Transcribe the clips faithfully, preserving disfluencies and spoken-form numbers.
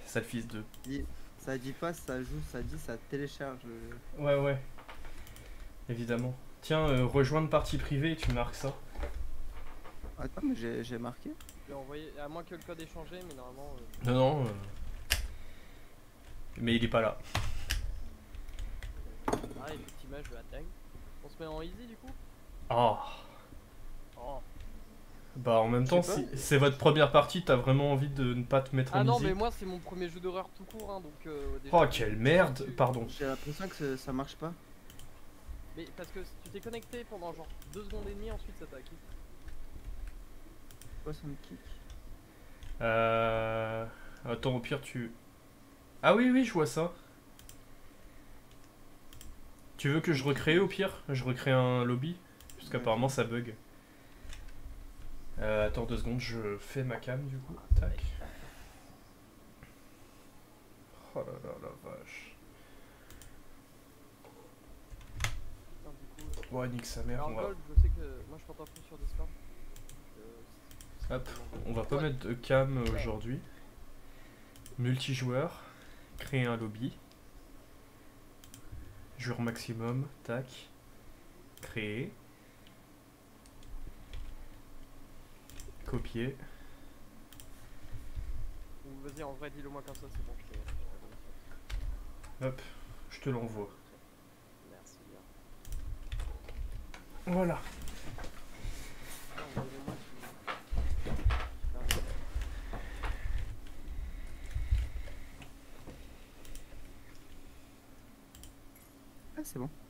sale fils de... Ça dit pas, ça joue, ça dit, ça télécharge. Ouais, ouais. Évidemment. Tiens, euh, rejoindre partie privée, tu marques ça. Attends, mais j'ai marqué. Je vais envoyer, à moins que le code ait changé, mais normalement... Euh... Non, non. Euh... Mais il est pas là. Ah, effectivement, je la tag. On se met en easy du coup. Oh. Oh. Bah en même temps, si c'est votre première partie, t'as vraiment envie de ne pas te mettre en Ah easy. non, mais moi c'est mon premier jeu d'horreur tout court, hein, donc... Euh, déjà, oh, quelle merde. tu... Pardon. J'ai l'impression que ça marche pas. Mais parce que tu t'es connecté pendant genre deux secondes et demie, ensuite ça t'a quitté. Quoi, ça me kick? Euh... Attends, au pire, tu... Ah oui, oui, je vois ça. Tu veux que je recrée au pire? Je recrée un lobby? Parce qu'apparemment ça bug. Euh, attends deux secondes, je fais ma cam du coup. Tac. Oh là là la vache. Ouais, nique sa mère. Alors, On va... Gold, je sais que moi je t'entends plus sur Discord. Euh, Hop, on va pas ouais. mettre de cam aujourd'hui. Multijoueur. Créer un lobby. Joueur maximum. Tac. Créer. Copier. Vas-y, en vrai, dis-le moi comme ça, c'est bon. Je te... Hop, je te l'envoie. Merci bien. Voilà. Ah, c'est bon.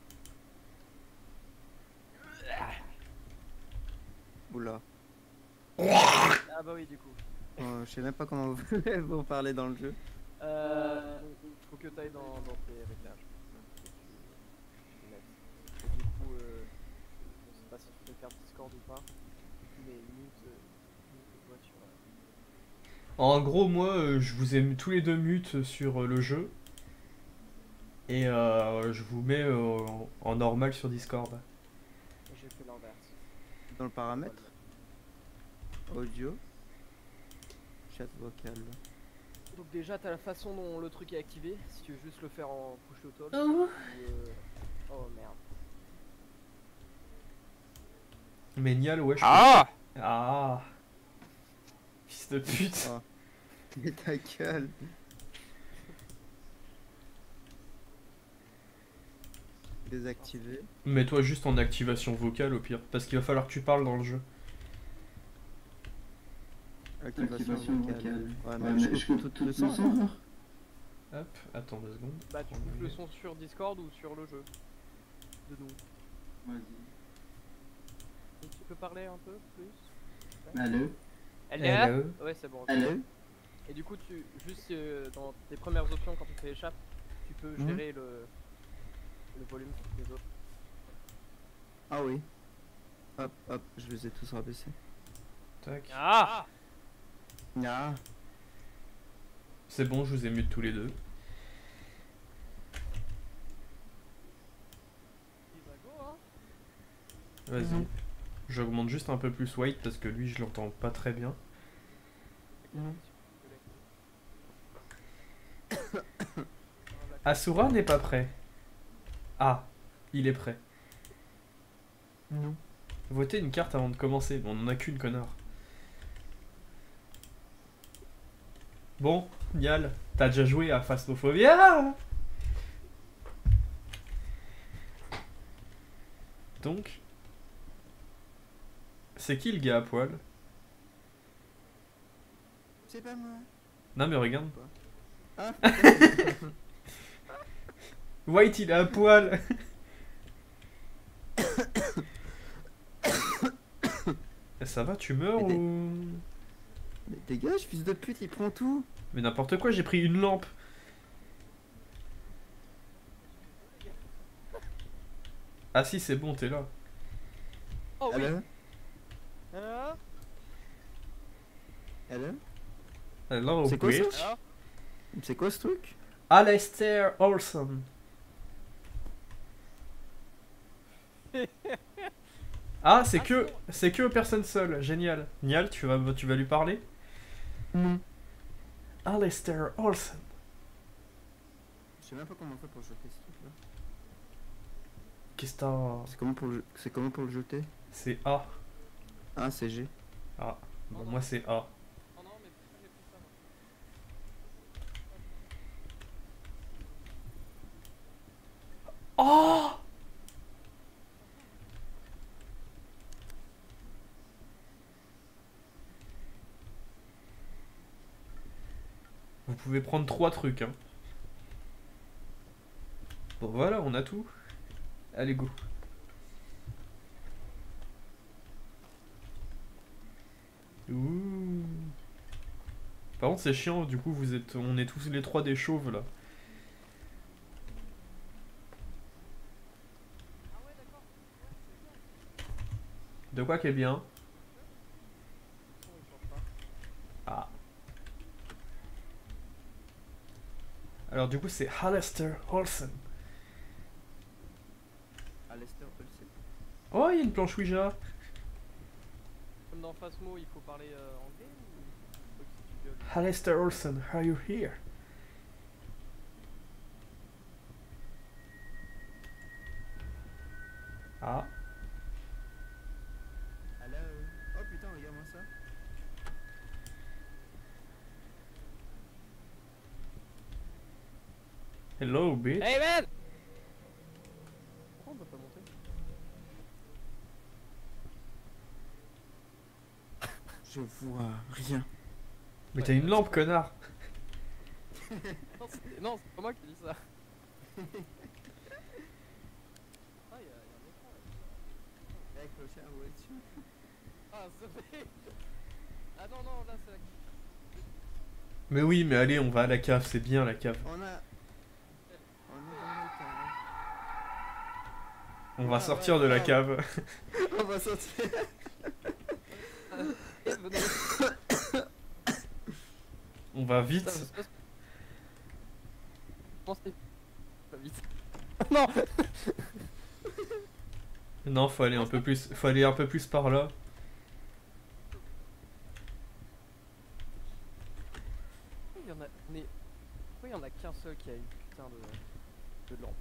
Oula. Ah bah oui, du coup. Euh, je sais même pas comment vous, vous parlez dans le jeu. Euh, faut que tu ailles dans, dans tes réglages. Et du coup, euh, je sais pas si tu peux faire Discord ou pas, mais mute, euh, mute voiture. En gros, moi, euh, je vous ai mis tous les deux mute sur euh, le jeu. Et euh, je vous mets euh, en, en normal sur Discord. J'ai fait l'inverse. Dans le paramètre audio, chat vocal. Donc déjà t'as la façon dont le truc est activé, si tu veux juste le faire en push to talk. Oh, ou, euh... oh merde. Mais Nial, ouais, je Ah peux... Ah fils de pute. Oh. Mais ta gueule. Désactiver. Mets-toi juste en activation vocale au pire, parce qu'il va falloir que tu parles dans le jeu. Activation, Activation vocale. vocale. Ouais, ouais, mais, mais je je coupe tout, tout le son. Hop, attends deux secondes. Bah tu coupes le son sur Discord ou sur le jeu de nous. Vas-y. Tu peux parler un peu plus? Allô? Hello? Ouais, c'est bon. Allô? Et du coup, tu juste euh, dans tes premières options quand tu télécharges, tu peux mmh. gérer le, le volume des autres. Ah oui. Hop, hop, je les ai tous rabaissés. Tac. Ah! Ah. C'est bon, je vous ai mute tous les deux. Vas-y. Mmh. J'augmente juste un peu plus White parce que lui je l'entends pas très bien. Mmh. Asura n'est pas prêt. Ah, il est prêt. Non. Votez une carte avant de commencer. Bon, on en a qu'une, connard. Bon, Nial, t'as déjà joué à Phasmophobia? Donc, c'est qui le gars à poil? C'est pas moi. Non mais regarde. Ah. White il est à poil. Ça va, tu meurs mais ou... Mais dégage, fils de pute, il prend tout. Mais n'importe quoi, j'ai pris une lampe. Ah si, c'est bon, t'es là. Oh oui. Hello? Hello? Hello? Alors, c'est quoi bitch. ça? C'est quoi ce truc? Alastair Olson. Ah, c'est que c'est que aux personnes seules. Génial. Nial, tu vas tu vas lui parler? Non. Alistair Olsen. Je sais même pas comment on fait pour jeter ce truc là. Qu'est-ce que t'as? C'est comment pour le, c'est comment pour le jeter? C'est A. Ah, c'est G. Ah, bon, moi c'est A. Oh non, mais pourquoi j'ai pris ça moi? Oh! Vous pouvez prendre trois trucs, hein. Bon, voilà, on a tout. Allez, go. Ouh. Par contre, c'est chiant, du coup, vous êtes, on est tous les trois des chauves, là. Ah ouais, d'accord. Ouais, c'est bien. De quoi qui est bien? Le son, il change pas. Ah. Alors, du coup, c'est Alistair Olsen. Alistair Olsen. Oh, il y a une planche Ouija. Comme dans Phasmo, il faut parler euh, anglais ou faut que c'est du viol? Alistair Olsen, are you here? Ah. Hello. Oh putain, regarde-moi ça. Hello, bitch. Hey man! Pourquoi on peut pas monter? Je vois rien. Mais t'as une lampe, connard. Non, c'est non, c'est pas moi qui dis ça. Ah, y'a y a un écran là. Avec le chien, ouais, tu. Ah, c'est vrai! Ah non, non, là c'est la. Mais oui, mais allez, on va à la cave, c'est bien la cave. On a. On est dans le cas. On va Ah, sortir ouais, de la ouais. cave. On va sortir. Eh, venez. On va Putain, vite. je sais pas ce- Pensez. Pas vite. Non! Non, faut aller un peu plus, faut aller un peu plus par là. Pourquoi il y en a. Mais. Pourquoi il y en a qu'un seul qui a une putain de. de lampe?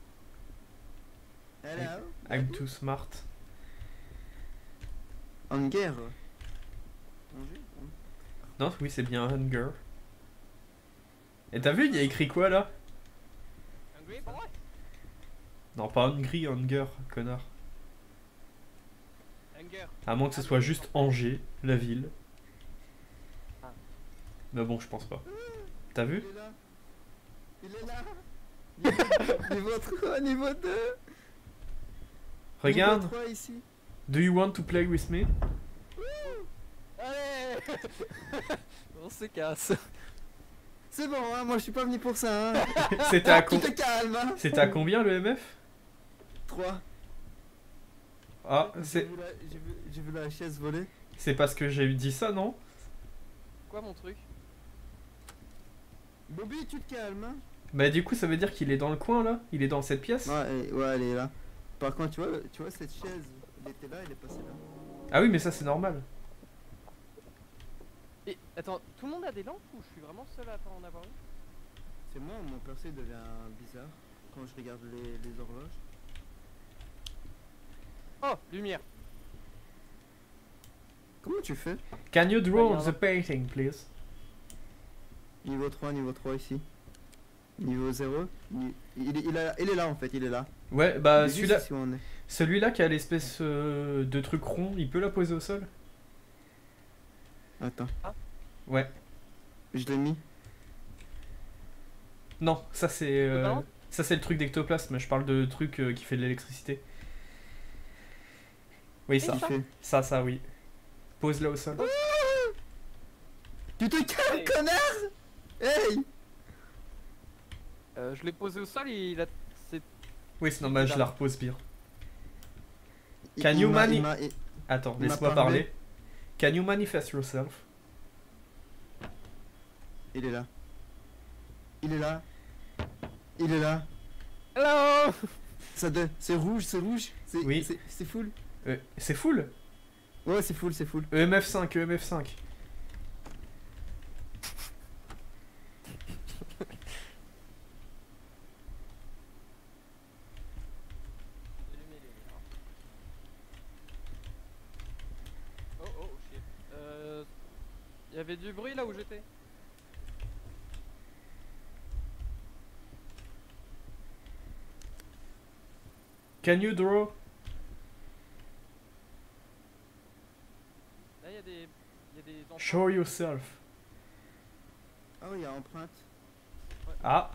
Hello. I'm too smart. En guerre. En jeu, hein. Non, oui, c'est bien Hunger. Et t'as vu, il y a écrit quoi là? Hungry boy? Non, pas Hungry, Hunger, connard. Hunger. À moins que ce soit juste Angers, la ville. Ah. Mais bon, je pense pas. T'as vu? Il est là. Il est là. Niveau, niveau trois, niveau deux. Regarde. Niveau trois ici. Do you want to play with me? Allez! On se casse. C'est bon, hein, moi je suis pas venu pour ça. Hein. C'était à, Tu com- te calmes. Hein. C'était à combien le M F? trois. Ah, J'ai c'est vu, la- j'ai vu, j'ai vu la chaise voler. c'est parce que j'ai dit ça, non? Quoi mon truc? Bobby, tu te calmes. Hein. Bah du coup, ça veut dire qu'il est dans le coin là? Il est dans cette pièce? Ouais, elle, ouais, elle est là. Par contre, tu vois, tu vois cette chaise, elle était là, elle est passée là. Ah oui, mais ça c'est normal. Et attends, tout le monde a des lampes ou je suis vraiment seul à pas en avoir une? C'est moi, mon percé devient bizarre quand je regarde les, les horloges. Oh, lumière. Comment tu fais? Can you draw Regarde. the painting, please? Niveau trois, niveau trois ici. Niveau zéro. ni- Il, est- il, est- il est là en fait, il est là. Ouais, bah Il est juste celui-là, ici où on est. celui-là qui a l'espèce euh, de truc rond, il peut la poser au sol? Attends, Ouais. je l'ai mis. Non, ça c'est euh, Non. ça c'est le truc d'ectoplasme. Je parle de truc euh, qui fait de l'électricité. Oui, ça. Il fait. Ça, ça, oui. Pose-la au sol. Tu te calmes, Hey. connard! Hey! Euh, je l'ai posé au sol et il a. C'est. Oui, c'est normal, je la repose bien. Il- Can il you m'a- mani- il m'a- il- Attends, Il m'a laisse-moi parlé. parler. Can you manifest yourself? Il est là. Il est là. Il est là. Hello! Ça donne- C'est rouge, c'est rouge. C'est Oui. c'est- c'est full. Euh, c'est full? Ouais, c'est full, c'est full. E M F cinq, E M F cinq. avait du bruit là où j'étais. Can you draw? Là, il y a des. Il y a des enfants. Show yourself. Ah oui, il y a empreinte. Ah.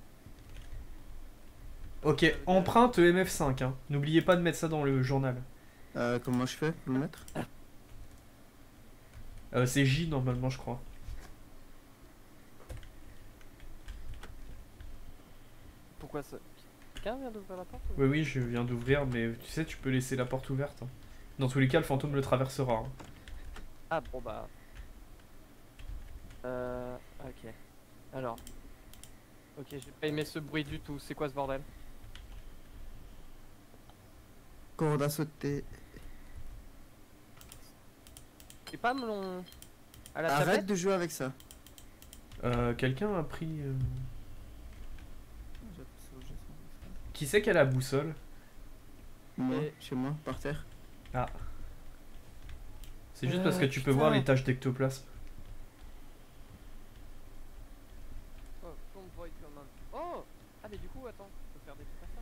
Ok, Ça veut dire- empreinte M F cinq, hein. N'oubliez pas de mettre ça dans le journal. Euh, comment je fais pour le mettre? Euh, c'est J normalement, je crois. Pourquoi ça? Quelqu'un vient d'ouvrir la porte ou- Oui, oui, je viens d'ouvrir, mais tu sais, tu peux laisser la porte ouverte, hein. Dans tous les cas, le fantôme le traversera, hein. Ah bon bah. Euh. Ok. Alors. Ok, j'ai pas aimé ce bruit du tout. C'est quoi ce bordel? Corde à sauter. C'est pas mon. À la Arrête tablette? de jouer avec ça. Euh, quelqu'un a pris... euh, Qui c'est qui a la boussole? Moi, Et- chez moi, par terre. Ah. C'est juste Euh, parce que tu peux putain. voir les taches d'ectoplasme. Oh, Tomb Void Command. Oh! Ah, mais du coup, attends, je peux faire des trucs à ça.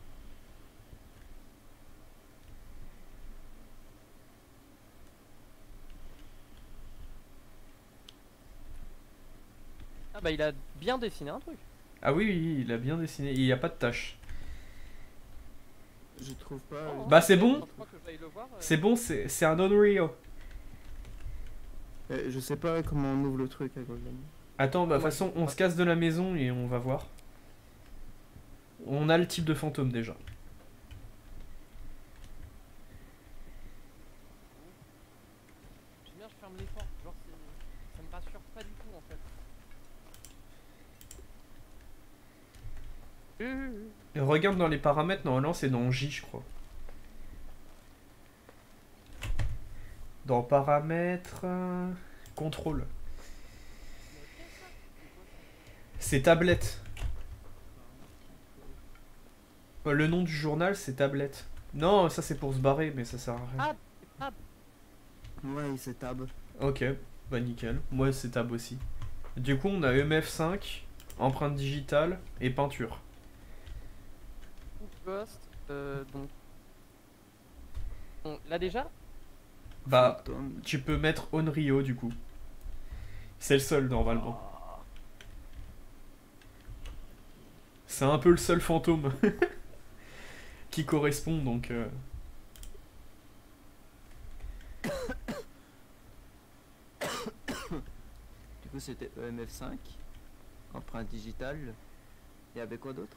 Ah, bah, il a bien dessiné un truc. Ah oui, oui, il a bien dessiné. Il n'y a pas de taches. Je trouve pas. Oh, Bah, c'est je bon. crois que j'aille le voir. euh. C'est bon, c'est c'est un Unreal. Euh, je sais pas comment on ouvre le truc à Golden. Attends, bah de toute Moi, façon, je- on se casse de la maison et on va voir. On a le type de fantôme déjà. J'aime bien, je ferme les portes. Genre, c'est- ça me rassure pas du tout en fait. Et regarde dans les paramètres, normalement c'est dans J, je crois. Dans paramètres... euh, contrôle. C'est tablette. Euh, Le nom du journal, c'est tablette. Non, ça c'est pour se barrer, mais ça sert à rien. Ah, Ouais, c'est tab. Ok, bah nickel. Moi c'est tab aussi. Du coup, on a M F cinq, empreinte digitale et peinture. Ghost, euh, donc. On l'a déjà? Bah, Fantôme. tu peux mettre Onryo du coup. C'est le seul normalement. Ah. C'est un peu le seul fantôme qui correspond donc. euh, Du coup, c'était E M F cinq. Empreinte digitale. Il y avait quoi d'autre?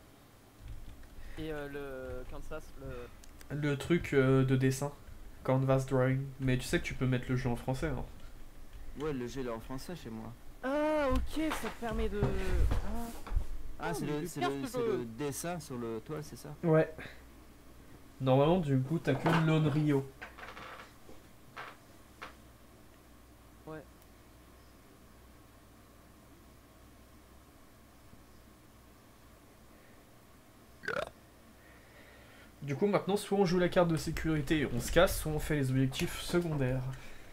Et euh, le Kansas, le. Le truc euh, de dessin. Canvas drawing. Mais tu sais que tu peux mettre le jeu en français. Hein. Ouais, le jeu il est en français chez moi. Ah, ok, ça te permet de. Ah, Ah, Oh, c'est mais le, je c'est perds le, ce c'est jeu. le dessin sur le toile, c'est ça? Ouais. Normalement, du coup, t'as que l'Onryo. ouais. Du coup, maintenant, soit on joue la carte de sécurité et on se casse, soit on fait les objectifs secondaires.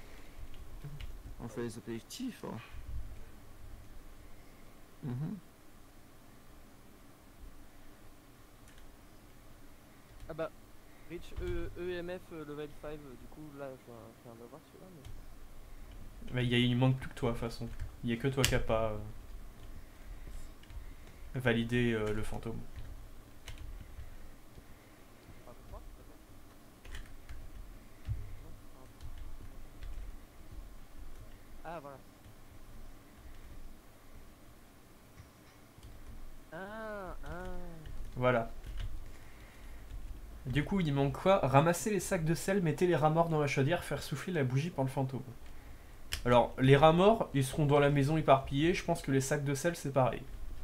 On fait les objectifs. Hein. Mhm. Ah bah, Reach e, EMF euh, level cinq, euh, du coup, là, je viens, je viens de le voir celui-là, mais. Bah, il, y a- il manque plus que toi, de toute façon. Il y a que toi qui a pas euh, validé euh, le fantôme. Pas trois, peut-être. Non, c'est un- Ah, voilà. Ah, ah. Voilà. Du coup, il manque quoi? Ramasser les sacs de sel, mettez les rats morts dans la chaudière, faire souffler la bougie par le fantôme. Alors, les rats morts, ils seront dans la maison éparpillés. Je pense que les sacs de sel, c'est pareil.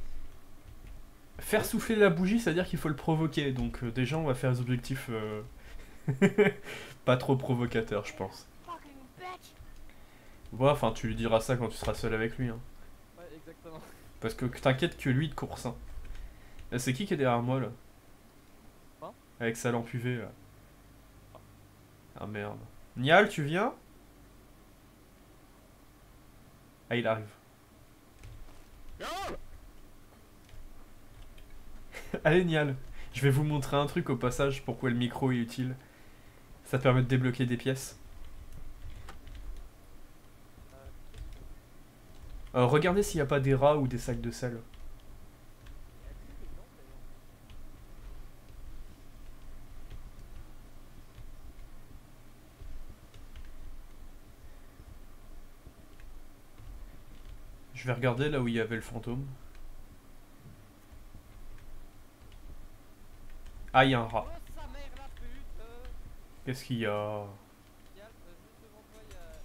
Faire souffler la bougie, c'est-à-dire qu'il faut le provoquer. Donc, euh, déjà, on va faire des objectifs euh, pas trop provocateurs, je pense. Ouais, enfin, tu lui diras ça quand tu seras seul avec lui. Hein. Ouais, exactement. Parce que t'inquiète que lui, il te course. Hein. Là, c'est qui qui est derrière moi, là? Quoi? Avec sa lampe U V, là. Ah merde. Nial, tu viens? Ah, il arrive. Allez, Nial. Je vais vous montrer un truc au passage, pourquoi le micro est utile. Ça permet de débloquer des pièces. Euh, regardez s'il n'y a pas des rats ou des sacs de sel. Je vais regarder là où il y avait le fantôme. Ah, il y a un rat. Oh sa mère la pute euh. Qu'est-ce qu'il y a? Yal, euh, juste devant toi, il y a...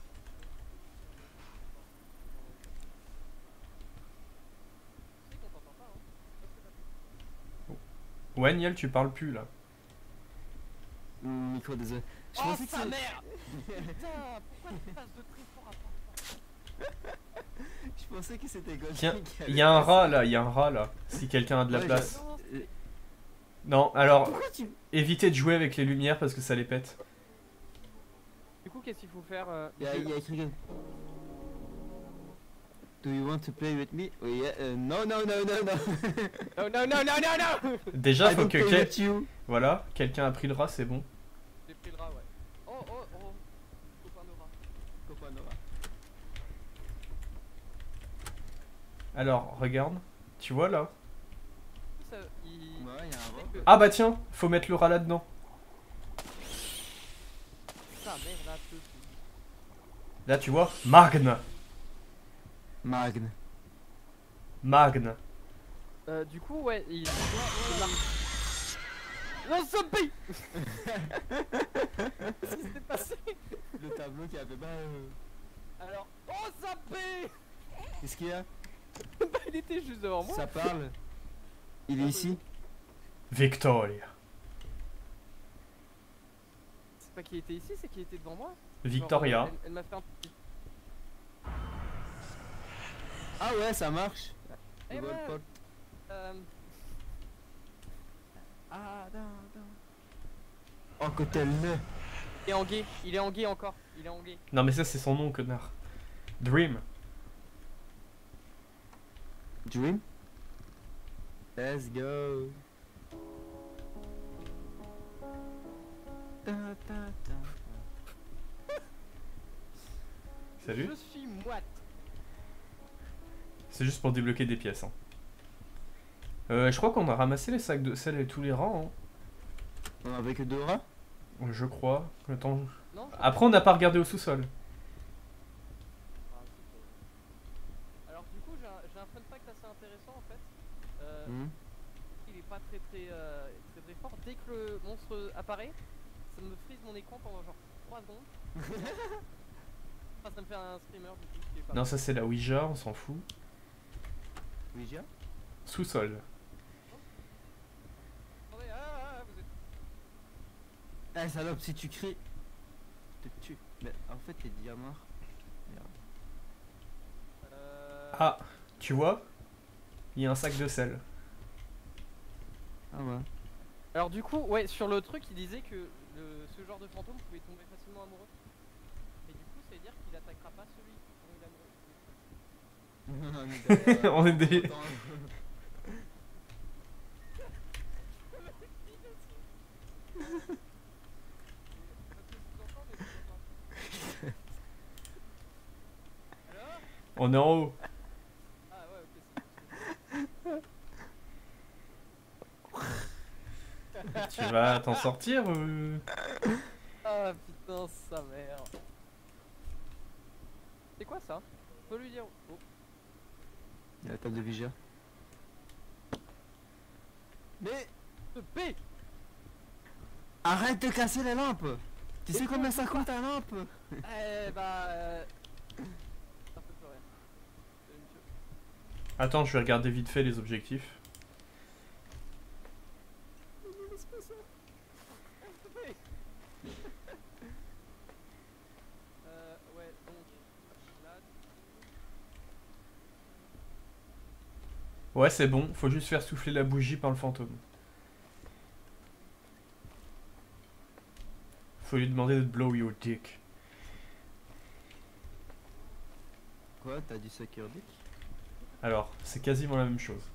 Tu sais qu'on t'entend pas, hein. Parce que t'as- Ouais, Niel, tu parles plus là. Hum, Micro, désolé. Je Oh pensais que sa c'est- mère. Putain, pourquoi tu passes de très fort à pas? Je pensais que c'était Goldie Tiens, qui il avait y a un passé. rat là, il y a un rat là. Si quelqu'un a de la Ouais, place. Non, Euh, Non, alors, Pourquoi tu... évitez de jouer avec les lumières parce que ça les pète. du coup, qu'est-ce qu'il faut faire euh, Il y a, il y a écrit que- Do you want to play with me? Oh, yeah, euh, non, non, non, non, non. Non, non, non, non, non, non. Déjà, I faut don't que... play quel- with you. Voilà, quelqu'un a pris le rat, c'est bon. J'ai pris le rat, ouais. Oh, oh, oh. Copain de rat. Copain Nora. Alors, regarde. Tu vois là? Ça, il... Ouais, il y a un rat. que- Ah bah tiens, faut mettre le rat là-dedans. Sa mère la pute. Là, tu vois? Magne. Magne. Magne. Euh, du coup, ouais, il... il marche. Non, zombie. Qu'est-ce qui s'est passé? Le tableau qui avait... Bah, euh, Alors... Oh, zombie. qu'est-ce qu'il y a? Bah, il était juste devant moi. Ça parle. Il est ici. Victoria. C'est pas qu'il était ici, c'est qu'il était devant moi. Victoria. Genre, elle, elle m'a fait un petit... Ah ouais, ça marche. Eh Le ouais. Paul. Euh... Ah, non, non. Oh, que tel ne. Il est en gay, il est en gay encore. Il est en gay. Non mais ça c'est son nom, connard. Dream. Dream. Let's go. Ta, ta, ta. Salut. Je suis moite. C'est juste pour débloquer des pièces. Hein. Euh, je crois qu'on a ramassé les sacs de sel et tous les rangs. On avait que deux rats? Hein. Je crois. Attends. Non, je- Après on n'a pas regardé au sous-sol. Ah, c'est- Alors du coup j'ai un, j'ai un fun fact assez intéressant en fait. Euh, Hmm. Il est pas très très, euh, très très fort. Dès que le monstre apparaît, ça me frise mon écran pendant genre trois secondes. Enfin, ça me fait un screamer du coup. Ce qui est pas Non, mal. ça c'est la Ouija, on s'en fout. Ouija? Sous-sol. Attendez, ah, ah, ah, vous êtes... Eh salope, si tu cries, je te tue. Mais en fait, t'es déjà mort. Merde. Euh... Ah, tu vois? Il y a un sac de sel. Ah ouais. Alors du coup, ouais, sur le truc, il disait que le, ce genre de fantôme pouvait tomber facilement amoureux. Et du coup, ça veut dire qu'il attaquera pas celui dont il est amoureux. On est des- On est en haut. Ah ouais, ok, c'est Tu vas t'en sortir ou... Ah putain, sa mère. C'est quoi ça? Faut lui dire. Oh. Il y a la table de Ouija. Mais Ce P. arrête de casser la lampe. Tu Et sais toi, combien je ça sais coûte la lampe? Eh bah. Euh... Ça peut plus rien. Euh, monsieur. Attends, je vais regarder vite fait les objectifs. Euh, ouais, donc. Là. Ouais, c'est bon, faut juste faire souffler la bougie par le fantôme. Faut lui demander de blow your dick. Quoi, t'as du Sucker Dick? Alors, c'est quasiment la même chose.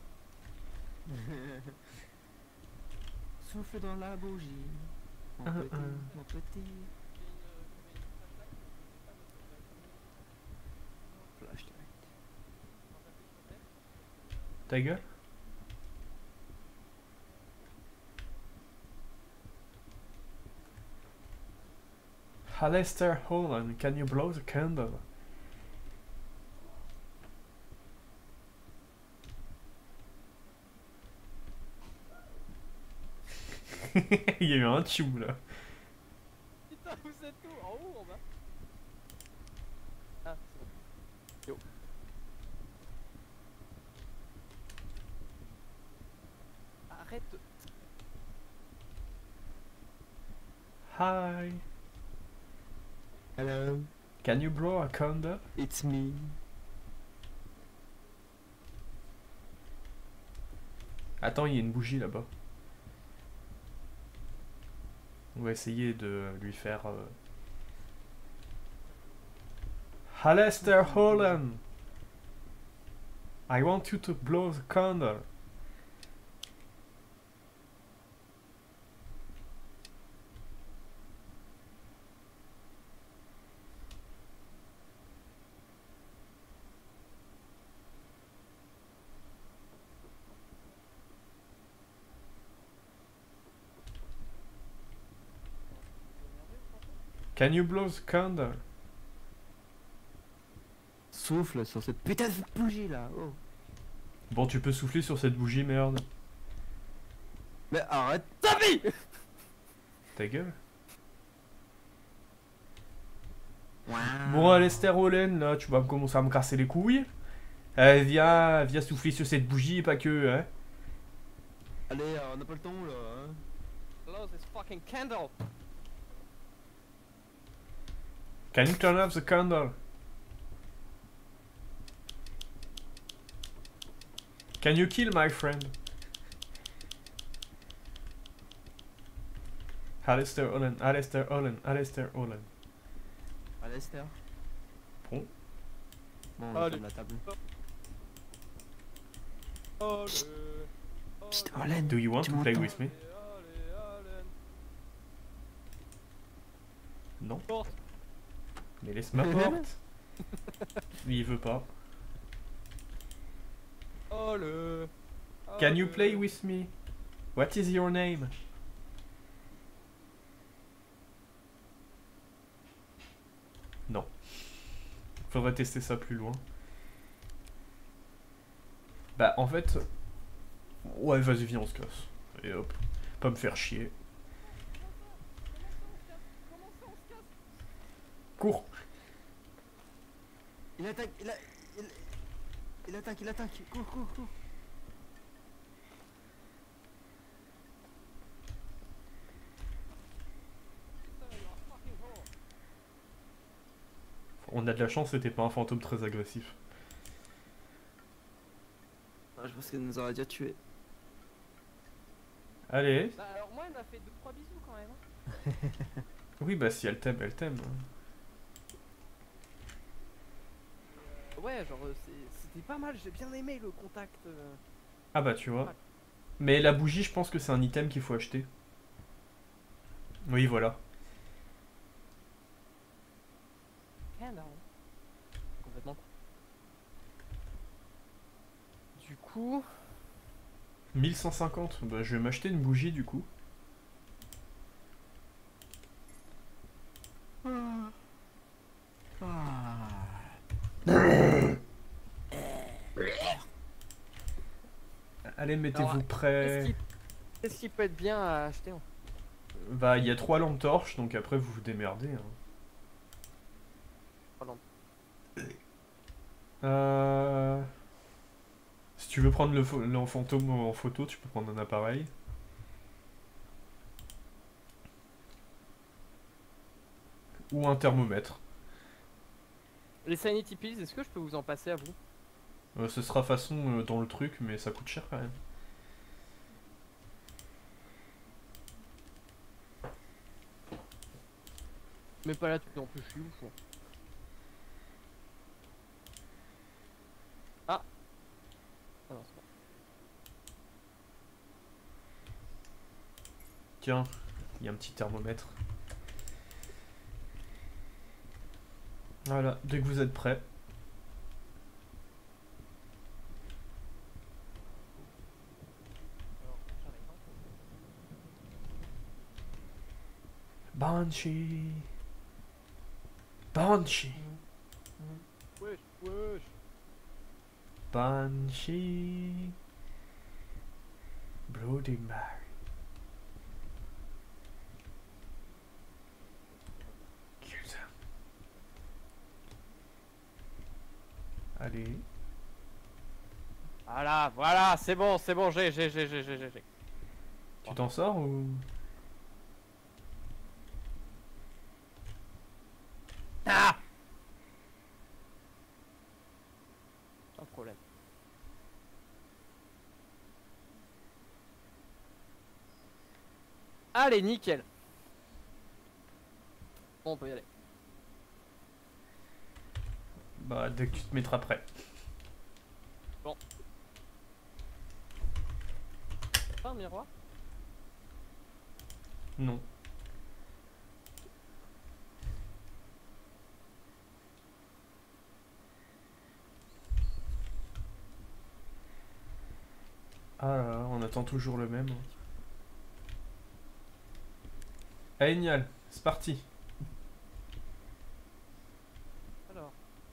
Souffle dans la bougie. Mon Un, petit, un. mon petit. Flashlight. Ta gueule? Alistair Holland, can you blow the candle? Il y a eu un tube là. Putain, vous êtes où? En haut ou en bas? Ah, c'est bon. Yo. Arrête de... Hi, Hello, can you blow a candle? it's me. Attends, il y a une bougie là-bas. On va essayer de lui faire... Euh... Alistair Holland, I want you to blow the candle. Can you blow the candle? Souffle sur cette putain de bougie là. Oh. Bon, tu peux souffler sur cette bougie, merde. Mais arrête ta vie. Ta gueule. Wow. Bon, Alistair Holland, là, tu vas commencer à me casser les couilles. Euh, viens, viens souffler sur cette bougie, pas que, hein. Allez, euh, on n'a pas le temps là. Hein. Blow this fucking candle! Can you turn off the candle? Can you kill my friend? Alistair Holland, Alistair Holland, Alistair Holland. Alistair. Bon. Bon, on Allez. ferme la table. Oh Chut, Holland. Do you want Tu to play m'entends? with me? Non. Porte. Mais laisse ma porte. Lui, il veut pas. Oh le. Can you play with me? What is your name? Non. Faudrait tester ça plus loin. Bah en fait... Ouais, vas-y, viens, on se casse. Et hop. Pas me faire chier. Cours. Il attaque, il, a, il, il attaque, il attaque. Cours, cours, cours. On a de la chance, c'était pas un fantôme très agressif. Ah, je pense qu'il nous aurait déjà tué. Allez. Bah, alors moi elle m'a fait deux trois bisous quand même. Hein. Oui, bah si elle t'aime, elle t'aime. Euh, ouais, genre euh, c'est- c'était pas mal, j'ai bien aimé le contact. euh. Ah bah tu vois. Mais la bougie, je pense que c'est un item qu'il faut acheter. Oui, voilà. Candle. Complètement. Du coup. mille cent cinquante. Bah je vais m'acheter une bougie du coup. Allez, mettez-vous Alors, Qu'est-ce prêts. qui... qu'est-ce qui peut être bien à acheter hein? Bah il y a trois lampes torches, donc après vous vous démerdez. Hein. Trois lampes. Euh... Si tu veux prendre le, pho- le fantôme en photo, tu peux prendre un appareil. Ou un thermomètre. Les Sanity Pills, est-ce que je peux vous en passer à vous? Euh, ce sera façon euh, dans le truc, mais ça coûte cher quand même. Mais pas là, tu non plus, je suis ouf. hein. Tiens, il y a un petit thermomètre. Voilà, dès que vous êtes prêts. Alors, j'arrive, hein. Banshee. Banshee. Wesh, wesh. Banshee. Bloody Mary. Kill them. Allez. Voilà, voilà, c'est bon, c'est bon, j'ai, j'ai, j'ai, j'ai, j'ai, j'ai. Tu t'en sors ou... Ah! Pas de problème. Allez, nickel. Bon, on peut y aller. Bah, dès que tu te mettras prêt. Bon. Pas un miroir? Non. Ah là là, on attend toujours le même. Allez, Nial, c'est parti. Alors.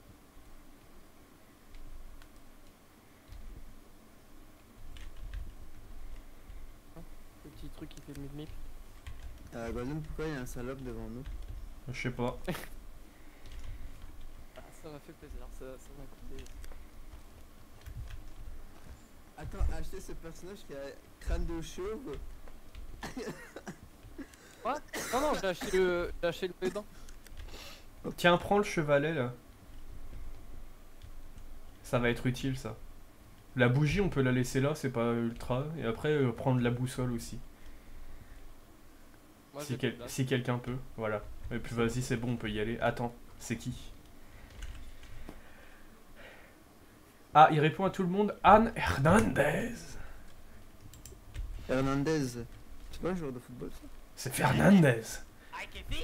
Hein, le petit truc qui fait le mip-mip. Euh, Golden, pourquoi il y a un salope devant nous? Je sais pas. Ah, ça m'a fait plaisir, ça, ça m'a coûté. Attends, acheter ce personnage qui a crâne de chauve. Quoi? Non, non, j'ai acheté le. J'ai acheté le dent. Tiens, prends le chevalet là. Ça va être utile ça. La bougie, on peut la laisser là, c'est pas ultra. Et après, euh, prendre la boussole aussi. Moi, Si, j'ai quel- pas de si quelqu'un peut, voilà. Et puis vas-y, c'est bon, on peut y aller. Attends, c'est qui? Ah, il répond à tout le monde. Anne Hernandez. Hernandez. C'est pas un joueur de football ça? C'est Fernandez. Ah, Kefi?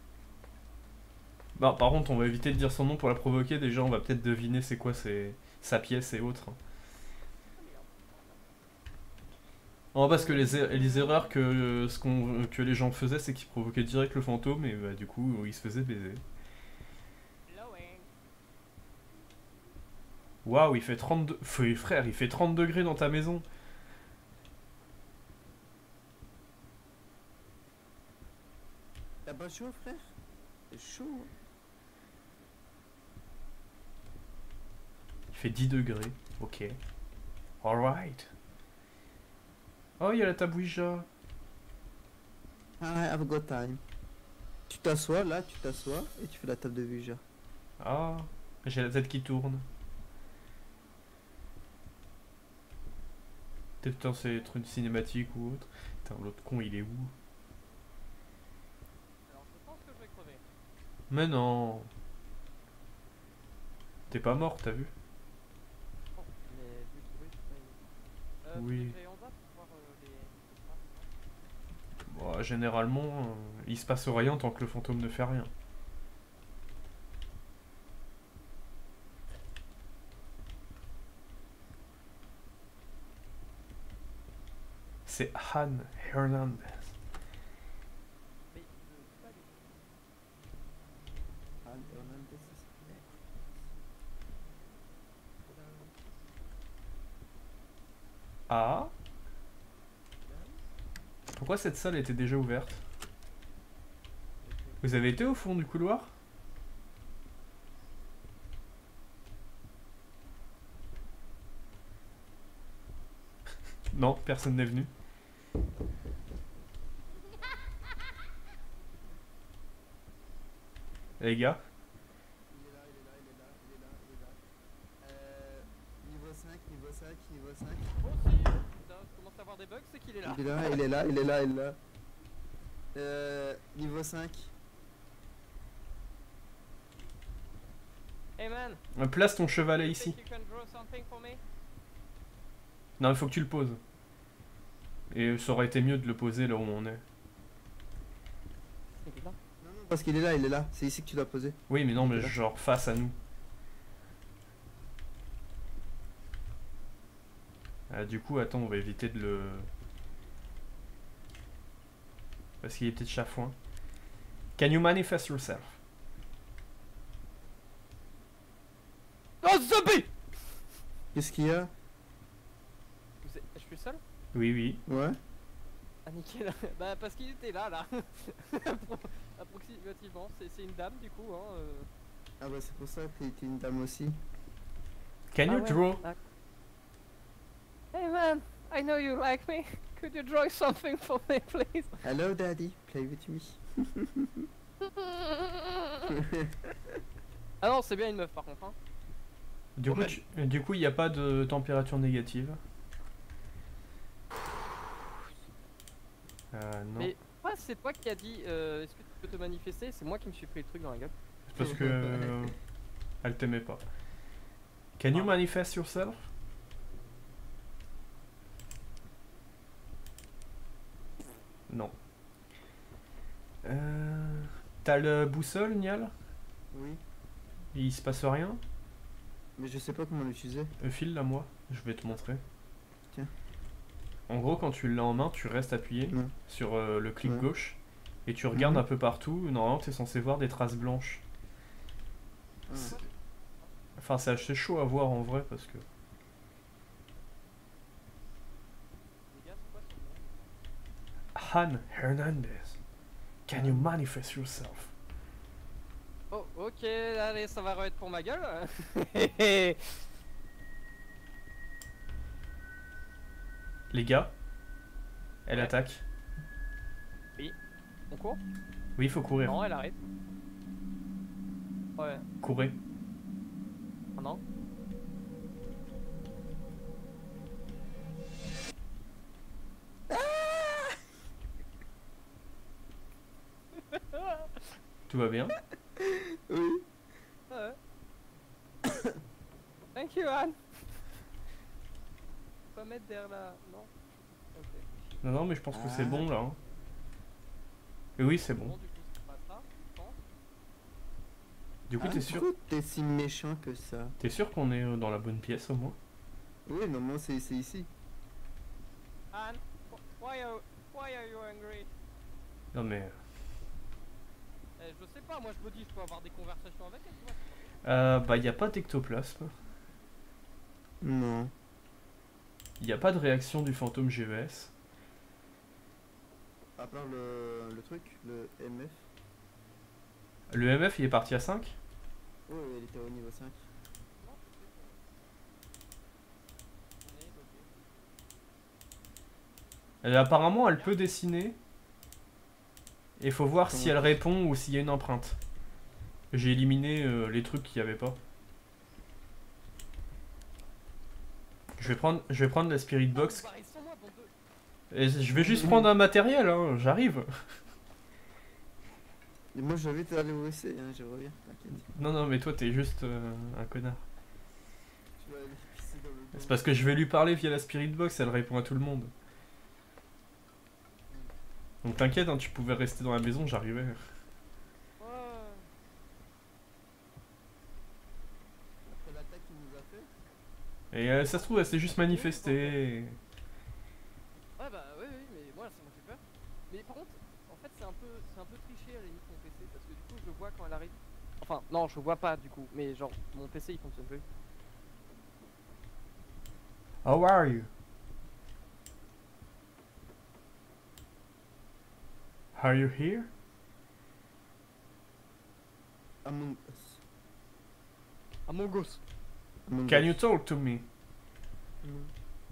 Bon, par contre, on va éviter de dire son nom pour la provoquer. Déjà, on va peut-être deviner c'est quoi c'est sa pièce et autres. Non, parce que les, er- les erreurs que, euh, ce qu'on, que les gens faisaient, c'est qu'ils provoquaient direct le fantôme et bah, du coup, ils se faisaient baiser. Waouh, il fait trente-deux... Feu, frère, il fait trente degrés dans ta maison. T'as pas chaud, frère? C'est chaud. Hein. Il fait dix degrés. Ok. Alright. Oh, il y a la table Ouija. Ah, have a good time. Tu t'assois là, tu t'assois et tu fais la table de Ouija. Ah, j'ai la tête qui tourne. Peut-être c'est être une cinématique ou autre. Putain, l'autre con, il est où? Alors, je pense que je vais crever. Mais non. T'es pas mort, t'as vu? Oh, mais vu que oui, c'est pas une. Euh, Oui. faudrait que j'aille en bas pour voir euh, les. les traces. Bon, généralement, euh, il se passe rien tant que le fantôme ne fait rien. C'est Anne Hernandez. Mais je peux pas aller. Ah, Hernandez, c'est- Ah? Pourquoi cette salle était déjà ouverte? Vous avez été au fond du couloir? Non, personne n'est venu. Les gars? Il est là, il est là, il est là, il est là, il est là. Euh, niveau cinq, niveau cinq, niveau cinq. Oh si! Putain, je commence à avoir des bugs, c'est qu'il est là. Il est là, il est là, il est là, il est là. Euh, niveau cinq. Hey man! Euh, Place ton chevalet you ici. think you can draw something for me? Non, il faut que tu le poses. Et ça aurait été mieux de le poser là où on est. Parce qu'il est là, il est là. C'est ici que tu dois poser. Oui, mais non, mais Là. genre face à nous. Ah, du coup, attends, on va éviter de le... Parce qu'il est peut-être chafouin. Can you manifest yourself? Oh, zombie! Qu'est-ce qu'il y a? Vous êtes- Je suis seul? Oui, oui. Ouais. Ah, nickel. Bah, parce qu'il était là, là. Appro- Approximativement. C'est c'est une dame, du coup, hein. euh. Ah bah c'est pour ça que t'es une dame aussi. Can Ah you ouais. draw? Ah. Hey man, I know you like me. Could you draw something for me, please? Hello daddy, play with me. Ah non, c'est bien une meuf par contre. Hein. Du coup, Ouais. tu- du coup, il n'y a pas de température négative. Euh, non. Mais ouais, c'est toi qui as dit euh, est-ce que tu peux te manifester? C'est moi qui me suis pris le truc dans la gueule. C'est parce que... euh, elle t'aimait pas. Can you Ah. manifest yourself? Non. Euh... T'as le boussole, Nial? Oui. Il se passe rien? Mais je sais pas comment l'utiliser. Euh, file-la moi, je vais te montrer. Tiens. En gros, quand tu l'as en main, tu restes appuyé Non. sur euh, le clic Ouais. gauche et tu regardes Mhm. un peu partout. Normalement, tu es censé voir des traces blanches. Ah. C'est- Enfin, c'est assez chaud à voir en vrai parce que. Les gars, c'est quoi son nom? Han Hernandez, can you manifest yourself? Oh, ok, allez, ça va être pour ma gueule. Les gars, elle Ouais. attaque. On court? Oui, il faut courir. Non, elle arrive. Ouais, Courez. ah non. Tout va bien? Oui. Ouais. Thank you, Anne. Pas mettre derrière la. Non. Ok. Non, non, mais je pense que c'est Ah. bon là. hein. Et oui, c'est Bon, bon. du coup, c'est pas ça, je pense. Du coup, Ah, t'es sûr, pourquoi t'es si méchant que ça? t'es sûr qu'on est euh, dans la bonne pièce au moins? Oui, normalement c'est c'est ici. Anne, wh- why are, why are you angry? Non mais. Eh, je sais pas, moi je me dis, je peux avoir des conversations avec elle, tu vois. c'est pas Euh, bah, y a pas d'ectoplasme. Non. Y a pas de réaction du fantôme G E S. À part le, le truc, le M F. Le M F, il est parti à cinq? Oui, oui, il était au niveau cinq. grave. Non, je sais pas. On est bloqué. Euh, apparemment, elle peut dessiner. Et faut voir si Comment elle répond ou s'il y a une empreinte. J'ai éliminé euh, les trucs qu'il n'y avait pas. Je vais prendre, je vais prendre la Spirit Ah, Box. vous barrez sans moi, bande de- Et je vais juste prendre un matériel, hein, j'arrive. Et moi je vais vite aller au W C, hein, je reviens, t'inquiète. Non, non, mais toi, t'es juste euh, un connard. Je vais aller pisser dans le C'est parce que je vais lui parler via la Spirit Box, elle répond à tout le monde. Donc t'inquiète, hein, tu pouvais rester dans la maison, j'arrivais. Ouais. Après l'attaque qu'il nous a fait. Et euh, ça se trouve, elle s'est juste manifestée. Ouais, bah oui, oui, mais moi ça m'a fait peur. Mais par contre, en fait, c'est un peu, c'est un peu triché à la limite mon P C parce que du coup, je le vois quand elle arrive. Enfin, non, je le vois pas du coup, mais genre, mon P C il fonctionne plus. How are you? Are you here? Among Us. Among Us. Among Can Us. you talk to me? Mm.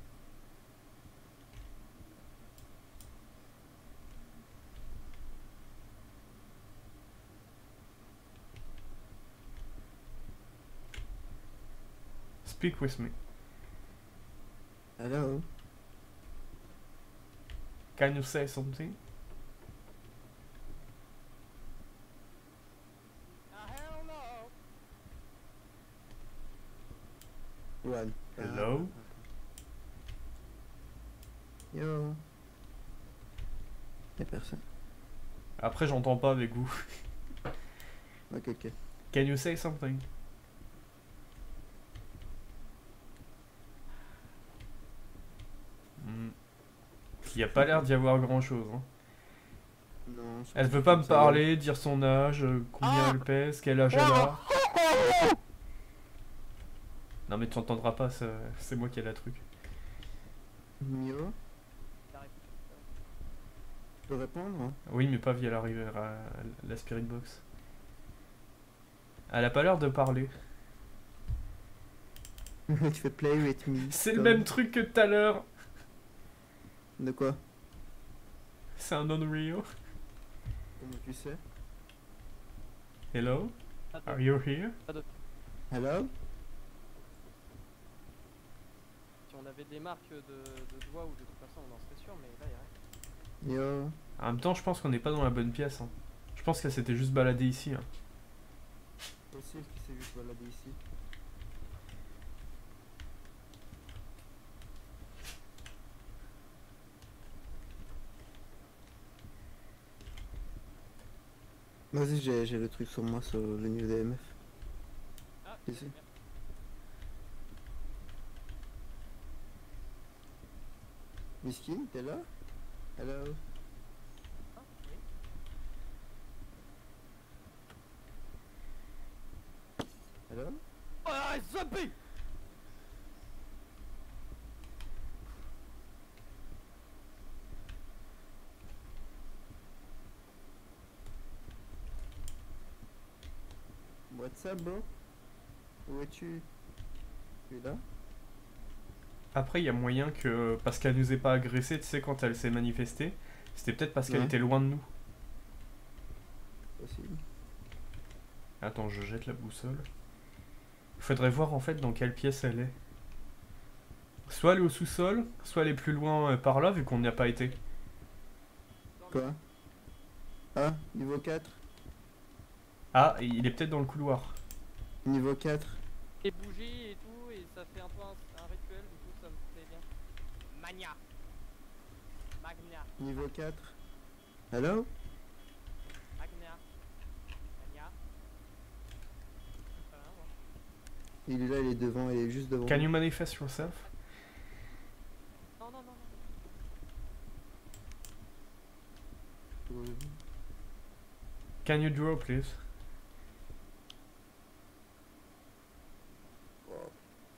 Speak with me. Hello. Can you say something? Ah, hell no. One. Hello? Yo. Y'a personne. Après, j'entends pas avec vous. Ok, ok. Can you say something? Hmm. Il y a pas l'air d'y avoir grand chose. Hein. Non, je Elle pense veut que pas me ça parler, dire son âge, euh, combien Ah elle pèse, quel âge elle a. Non mais tu entendras pas, ça- c'est moi qui ai la truc. va. Mio, tu peux répondre hein? Oui, mais pas via la, rivière, euh, la Spirit Box. Elle a pas l'air de parler. Tu fais play with me. C'est le Tom. même truc que tout à l'heure. De quoi? C'est un Unreal. Comment tu sais? Hello? Attends. Are you here? Hello? Si on avait des marques de, de doigts ou de tout ça, on en serait sûr, mais là, il y a rien. Yo. En même temps, je pense qu'on n'est pas dans la bonne pièce. Hein. Je pense qu'elle s'était juste baladée ici. Hein. Possible qu'il s'est juste baladé ici. Vas-y, j'ai j'ai le truc sur moi sur le niveau des M F. Ah, Ici. merde. Miskin, t'es là? Hello? Ah, oui. Hello? Ah, zombie! What's up, bro? Où es-tu? Tu es là? Après, il y a moyen que, parce qu'elle nous ait pas agressé, tu sais, quand elle s'est manifestée, c'était peut-être parce qu'elle Ouais. était loin de nous. Possible. Attends, je jette la boussole. Faudrait voir en fait dans quelle pièce elle est. Soit elle est au sous-sol, soit elle est plus loin euh, par là, vu qu'on n'y a pas été. Quoi? Ah, niveau quatre? Ah, il est peut-être dans le couloir. Niveau quatre? Et bougies et tout, et ça fait un peu un, un rituel, du coup ça me plaît bien. Mania. Magna. Niveau quatre? Hello? Magna. Mania. Ça fait rien, moi. Il est là, il est devant, il est juste devant. Can you manifest yourself? Non, non, non, non. Euh, Can you draw, please? wow.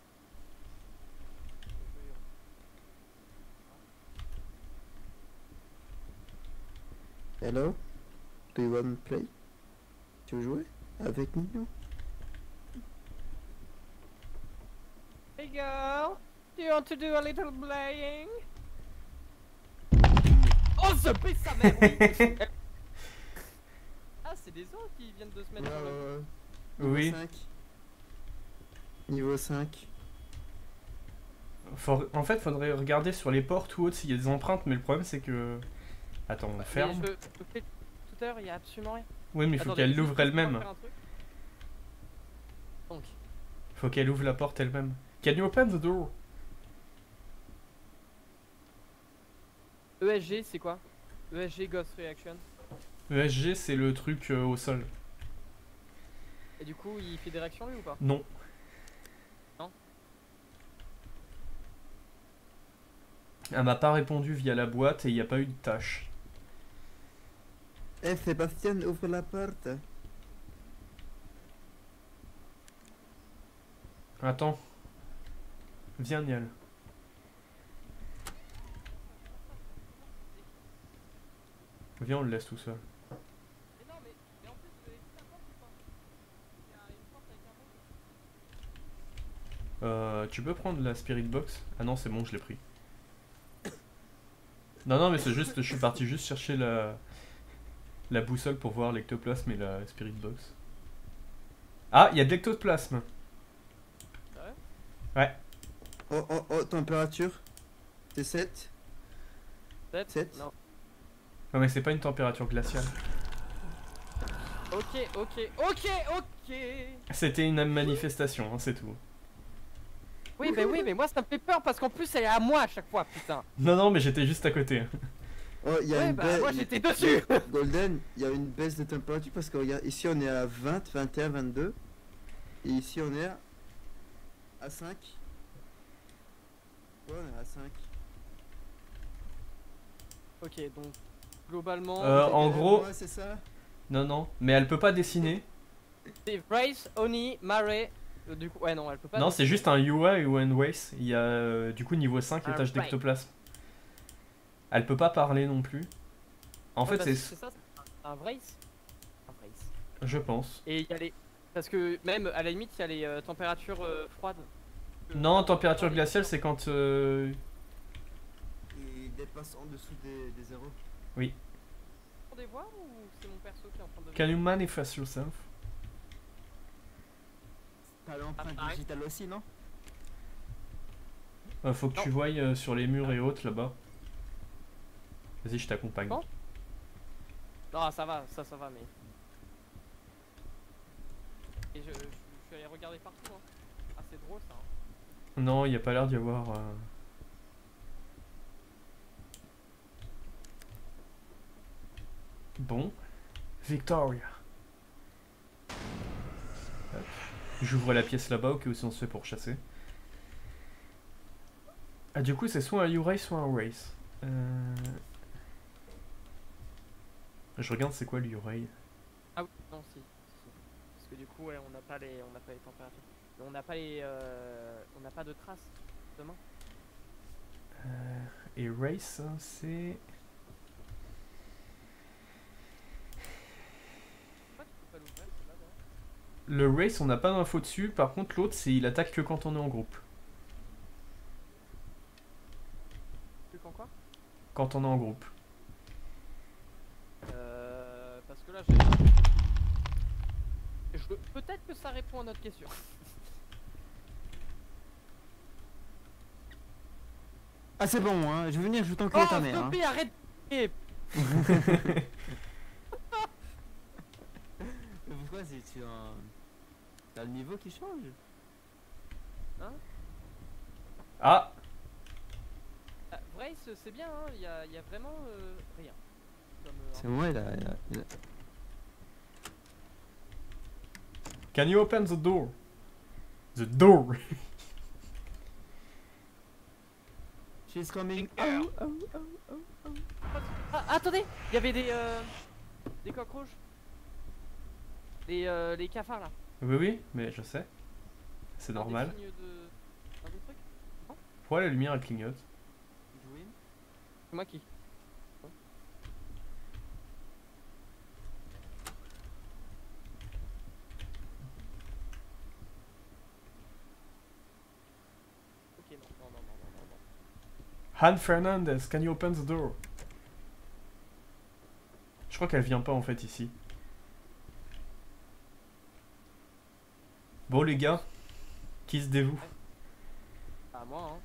Hello? Do you want to play? Tu veux jouer? Avec nous? Hey girl, do you want to do a little playing? Oh, ce pisse sa mère, oui. Ah, c'est des autres qui viennent de se Ouais, mettre ouais, dans le... ouais. Niveau Oui. cinq. Niveau cinq. Faut- En fait, faudrait regarder sur les portes ou autres s'il y a des empreintes, mais le problème c'est que... Attends, on Mais ferme. je, je fais tout à l'heure, il y a absolument rien. Oui, mais il faut Attendez, qu'elle juste l'ouvre laisse-moi elle-même. faire un truc. Donc, Faut qu'elle ouvre la porte elle-même. Can you open the door? E S G, c'est quoi? E S G Ghost Reaction. E S G, c'est le truc euh, au sol. Et du coup, il fait des réactions lui ou pas? Non. Non. Elle m'a pas répondu via la boîte et il n'y a pas eu de tâche. Eh, Sébastien, ouvre la porte. Attends. Viens, Niel. Viens, on le laisse tout seul. Mais non, mais, mais en plus, vous avez vu la porte ou pas? Il y a une porte avec un mot. Euh, tu peux prendre la Spirit Box? Ah non, c'est bon, je l'ai pris. Non, non, mais c'est juste, je suis parti juste chercher la, la boussole pour voir l'ectoplasme et la Spirit Box. Ah, il y a de l'ectoplasme. Sérieux? Ouais. Oh, oh, oh, température. C'est sept. Peut-être? Sept. Non. Non, mais c'est pas une température glaciale. Ok, ok, ok, ok. C'était une manifestation, hein, c'est tout. Oui, bah oui, mais moi ça me fait peur parce qu'en plus elle est à moi à chaque fois, putain. Non, non, mais j'étais juste à côté. Oh, il y a Ouais, une bah baisse. moi j'étais dessus. Golden, il y a une baisse de température parce que regarde, ici on est à vingt, vingt et un, vingt-deux. Et ici on est à cinq. Ouais, on est à cinq. Ok, donc globalement, Euh, en Ouais, gros- ouais, c'est ça. Non, non, mais elle peut pas dessiner. c'est Race, Oni, Mare. euh, du coup, ouais, non, elle peut pas. Non, c'est dessiner. juste un U I ou un Waze. Il y a euh, du coup niveau cinq les Un tâches right. d'ectoplasme. Elle peut pas parler non plus. En Ouais, fait, bah, c'est. c'est ça, c'est un Race. Un Race. Je pense. Et il y a les. Parce que même à la limite, il y a les euh, températures euh, froides. Que- Non, enfin, température froides et glaciale, chaudes. c'est quand. euh, Il dépasse en dessous des, des zéros. Pour des voix ou c'est mon perso qui est en train de. Can you manifest yourself? T'as l'empreinte Ah, digitale aussi, non? Euh, faut que tu Non. voyes euh, sur les murs et autres là-bas. Vas-y, je t'accompagne. Bon. Non, ça va, ça, ça va, mais. Et je, je, je suis allé regarder partout. Hein. Ah, c'est drôle ça. Hein. Non, il y a pas l'air d'y avoir. euh, Bon. Victoria. Hop. J'ouvre la pièce là-bas au cas où si on se fait pour chasser. Ah, du coup, c'est soit un U-Ray, soit un Race. Euh... Je regarde c'est quoi le U-Ray. Ah oui, non, si, si. Parce que du coup, ouais, on n'a pas les, on n'a pas les températures. Mais on n'a pas les, euh, on n'a pas de traces de main. Euh... Et Race, hein, c'est. Pourquoi tu peux pas l'ouvrir celui-là, d'ailleurs Le Race, on n'a pas d'infos dessus. Par contre, l'autre, c'est il attaque que quand on est en groupe. Tu quand quoi Quand on est en groupe. Euh, parce que là, j'ai. Je... Peut-être que ça répond à notre question. Ah, c'est bon, hein. Je vais venir, je vais t'enculer Oh, ta mère. s'il te Hein. plaît, arrête. Et Mais pourquoi c'est tu un. T'as le niveau qui change? Ah! Ah, vrai, c'est c'est bien. Hein. Il y, a, il y a vraiment euh, rien. Comme, euh, C'est moi, il a. Il a, il a... Can you open the door? The door! She's coming. Finger. Oh, oh, oh, oh, oh. Ah, attendez, il y avait des euh, des cockroaches. Les euh, les cafards là. Oui, oui, mais je sais. C'est Des normal. signes de... un des trucs. Pourquoi la lumière elle clignote? Edwin? C'est moi qui. Ok, non, non, non, non, non, non, non. Han Fernandez, can you open the door? Je crois qu'elle vient pas en fait ici. Bon les gars, qui se dévoue? Ah, moi, hein.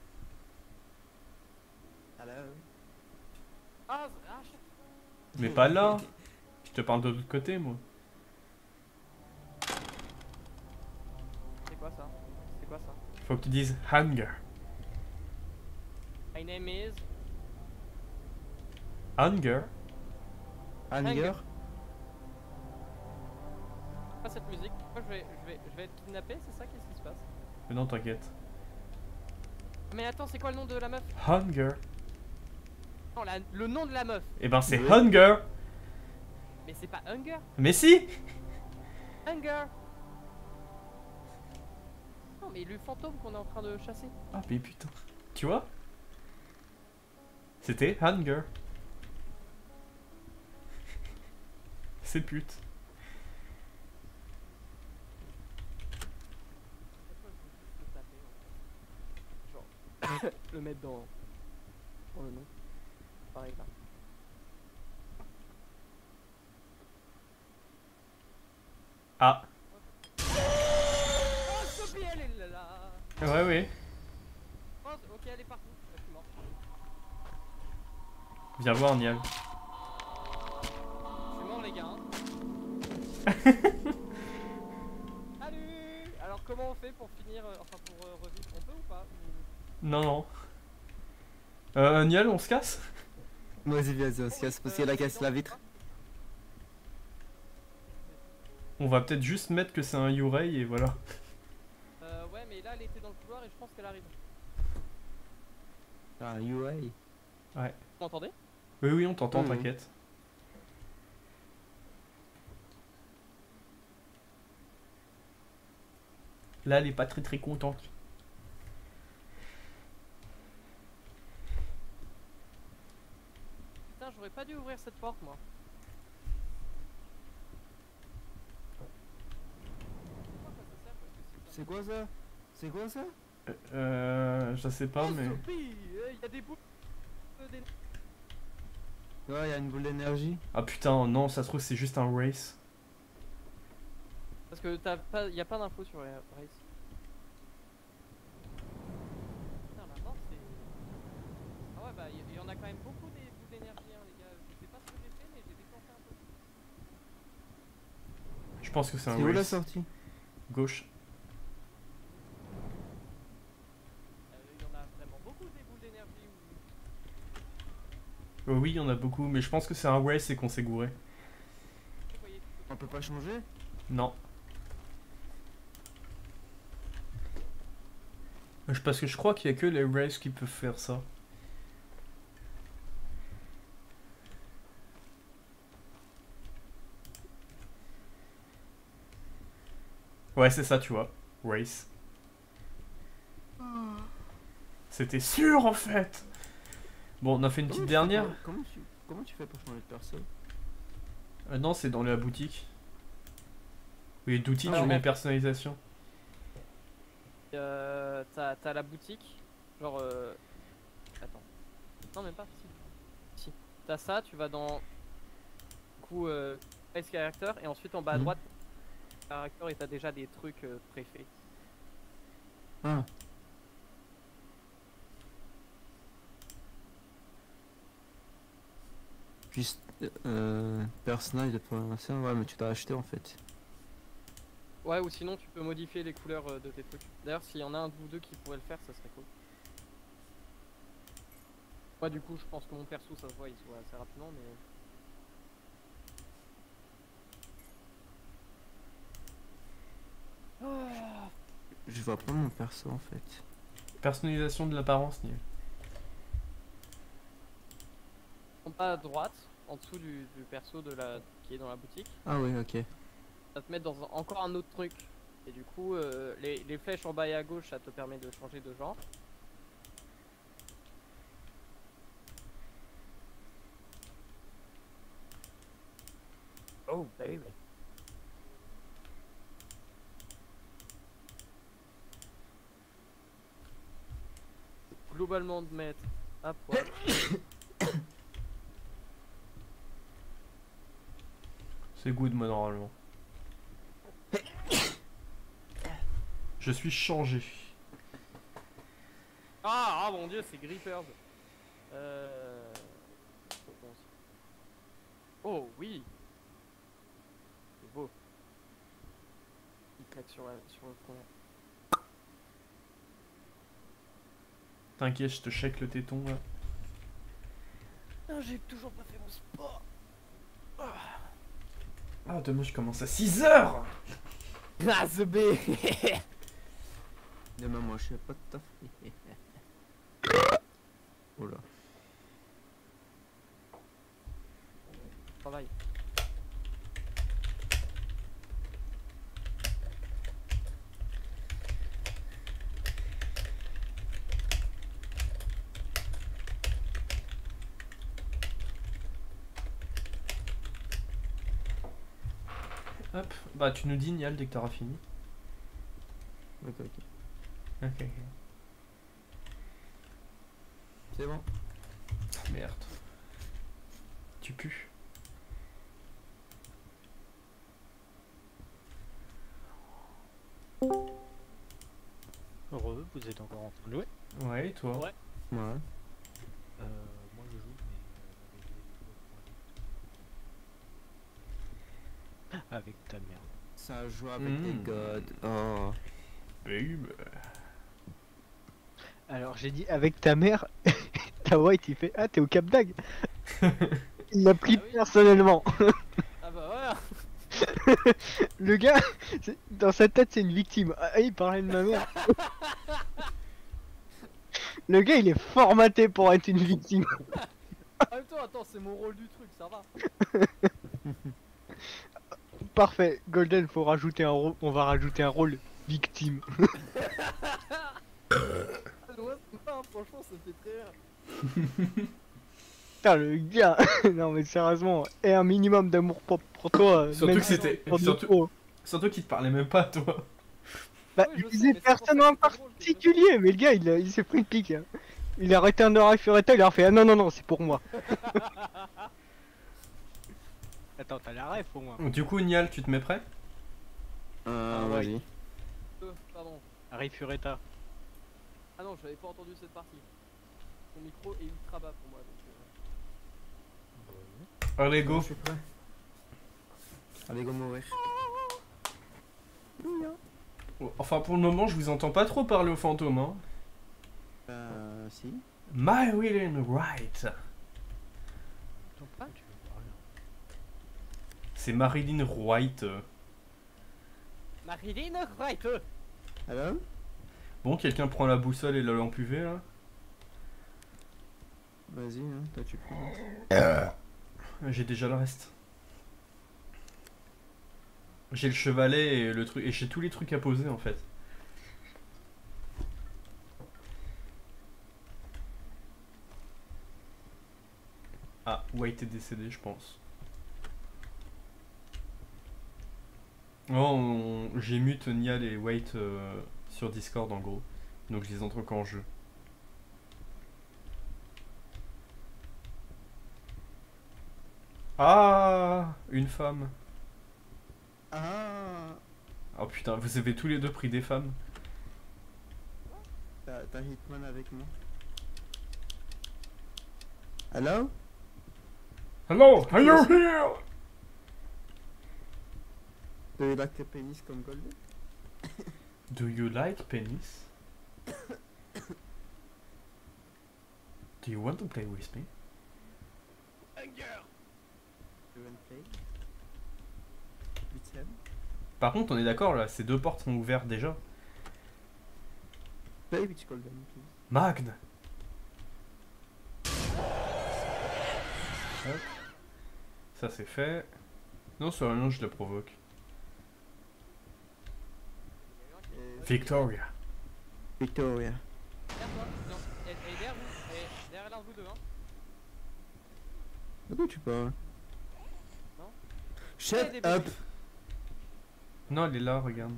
Hello. Ah, c'est- ah, chaque fois. Mais pas là. Je te parle de l'autre côté moi. C'est quoi ça? C'est quoi ça? Faut que tu dises hunger. My name is. Hunger? Anger? Pas cette musique. Pourquoi je vais, je vais, je vais être kidnappé, c'est ça? Qu'est-ce qui se passe? Mais non t'inquiète. Mais attends, c'est quoi le nom de la meuf? Hunger. Non, la- le nom de la meuf. Eh ben c'est Oui. hunger. Mais c'est pas Hunger. Mais si. Hunger. Non, mais le fantôme qu'on est en train de chasser. Ah mais putain. Tu vois? C'était hunger. C'est pute. Pourquoi je veux juste le taper, en fait. Genre, le mettre dans, dans le nom. Pareil là. Ah. Oh, Sophie, elle est là. Ouais ouais. Oh, ok, elle est partout. Je suis mort. Viens voir Nial. Je suis mort, les gars. Hein. Salut. Alors, comment on fait pour finir, euh, enfin pour euh, revivre? On peut ou pas? Ou- Non non. Euh Nial on se casse? Vas-y, vas-y, on se casse parce qu'elle a cassé la vitre. On va peut-être juste mettre que c'est un Yurei et voilà. Euh, ouais, mais là elle était dans le couloir et je pense qu'elle arrive. Ah, U A. Ouais. Vous m'entendez? Oui, oui, on t'entend, Mhm. t'inquiète. Là, elle est pas très très contente. Putain, j'aurais pas dû ouvrir cette porte moi. C'est quoi ça? C'est quoi ça? Euh, je sais pas, Oh, mais... Sophie, euh, y a des boules euh, des- Ouais, il y a une boule d'énergie. Ah putain, non, ça se trouve c'est juste un race. Parce que t'as pas, y a pas d'infos sur les race. Putain, la mort c'est. Ah ouais, bah y, y en a quand même beaucoup des boules d'énergie, hein, les gars. Je sais pas ce que j'ai fait, mais j'ai déclenché un peu. Je pense que c'est C'est un où la race. sortie? Gauche. Euh, y en a vraiment beaucoup des boules d'énergie. Où... Euh, oui, il y en a beaucoup, mais je pense que c'est un race et qu'on s'est gouré. Vous voyez, tout On peut pas changer? Non. Je- Parce que je crois qu'il y a que les races qui peuvent faire ça. Ouais, c'est ça, tu vois. Race. C'était sûr en fait. Bon, on a fait une Comment petite tu fais dernière. pour- Comment tu, comment tu fais pour changer de perso? Euh, non, c'est dans la boutique. Oui, d'outils, tu Alors, mets en- personnalisation. Euh, t'as t'as la boutique, genre euh... attends, non même pas, si, si, t'as ça, tu vas dans du coup euh, Place Character et ensuite en bas à Mhm. droite Character et t'as déjà des trucs euh, préfaits. Ah. Juste, euh, personnage de programmation, ouais, mais tu t'as acheté en fait. Ouais, ou sinon tu peux modifier les couleurs euh, de tes trucs. D'ailleurs s'il y en a un de vous deux qui pourrait le faire, ça serait cool. Moi du coup je pense que mon perso ça se voit, il se voit assez rapidement mais... Ah. Je vois pas mon perso en fait. Personnalisation de l'apparence, Niel. En bas à droite, en dessous du, du perso de la qui est dans la boutique, Ah oui, ok. ça te met dans un- encore un autre truc. Et du coup, euh, les, les flèches en bas et à gauche, ça te permet de changer de genre. Oh, baby. Globalement, de mettre à poil. C'est good, moi, normalement. Je suis changé. Ah, ah mon dieu, c'est Grippers. Euh... Oh oui. C'est beau. Il claque sur, la, sur le front. T'inquiète, je te check le téton, là. Non, j'ai toujours pas fait mon sport. Ah, demain, je commence à six heures. Ah, ce B. Demain, moi, je sais pas de taf. Oh là. Travail. Hop. Bah, tu nous dis, Nial, dès que t'auras fini. Ok, ok. Ok, ok. C'est bon. Merde. Tu pues. Heureux, vous êtes encore en train de jouer? Ouais, et toi? Ouais. Ouais. Euh, moi je joue, mais euh, avec ta mère. Ça joue avec Mmh. des gods. Oh. Oui, bah... Alors j'ai dit avec ta mère, ta white il fait ah t'es au Cap d'Agde. Il l'a pris Ah oui. personnellement. Ah bah voilà. Le gars, c'est- dans sa tête, c'est une victime. Ah, il parlait de ma mère. Le gars, il est formaté pour être une victime. En même temps, attends, c'est mon rôle du truc, ça va. Parfait. Golden, faut rajouter un rôle. On va rajouter un rôle victime. Ah, ouais, c'est pas, hein, franchement, ça me fait très rire. Putain, le gars. Non, mais sérieusement, et un minimum d'amour propre pour toi. euh, Surtout même que si c'était. c'est pour du Surtout, pro. surtout qu'il te parlait même pas, toi. Bah, Oui, il je sais, disait mais c'est pour personne ça en que c'était drôle que je- particulier, mais le gars, il, a- il s'est pris une pique. Hein. Il a arrêté un heure à Fureta, il a refait ah non, non, non, c'est pour moi. Attends, t'as la ref au moins. Du coup, Nial, tu te mets prêt? Euh, Ah, ouais. vas-y. Euh, pardon. Arrive Fureta. Ah non, j'avais pas entendu cette partie. Mon micro est ultra bas pour moi, donc... euh, Allez, go. Je suis prêt. Allez, go mourir. Enfin, pour le moment, je vous entends pas trop parler aux fantômes, hein. Euh, si. Marilyn Wright. Ah. C'est Marilyn Wright. Marilyn Wright. Alors? Bon, quelqu'un prend la boussole et la lampe U V, là. Vas-y, hein, toi tu prends. J'ai déjà le reste. J'ai le chevalet et le truc et j'ai tous les trucs à poser en fait. Ah, White est décédé, je pense. Oh, on- j'ai mute Nial et White euh, sur Discord en gros. Donc je les entre qu'en jeu. Ah, une femme. Ah! Oh putain, vous avez tous les deux pris des femmes. T'as t'as Hitman avec moi. Hello? Hello, are you here? Do you like a penis comme Golden? Do you like penis? Do you want to play with me? Do you wanna play? With him? Par contre, on est d'accord là, ces deux portes sont ouvertes déjà. Play with Golden, please. Magne. Hop. Ça c'est fait. Non, sur rien, je la provoque. Et- Victoria. Victoria. Derrière toi, non, elle, elle est derrière vous, elle est derrière l'un de vous deux, hein. De quoi tu parles? Non. Shut Ouais, des up! bébés. Non, elle est là, regarde.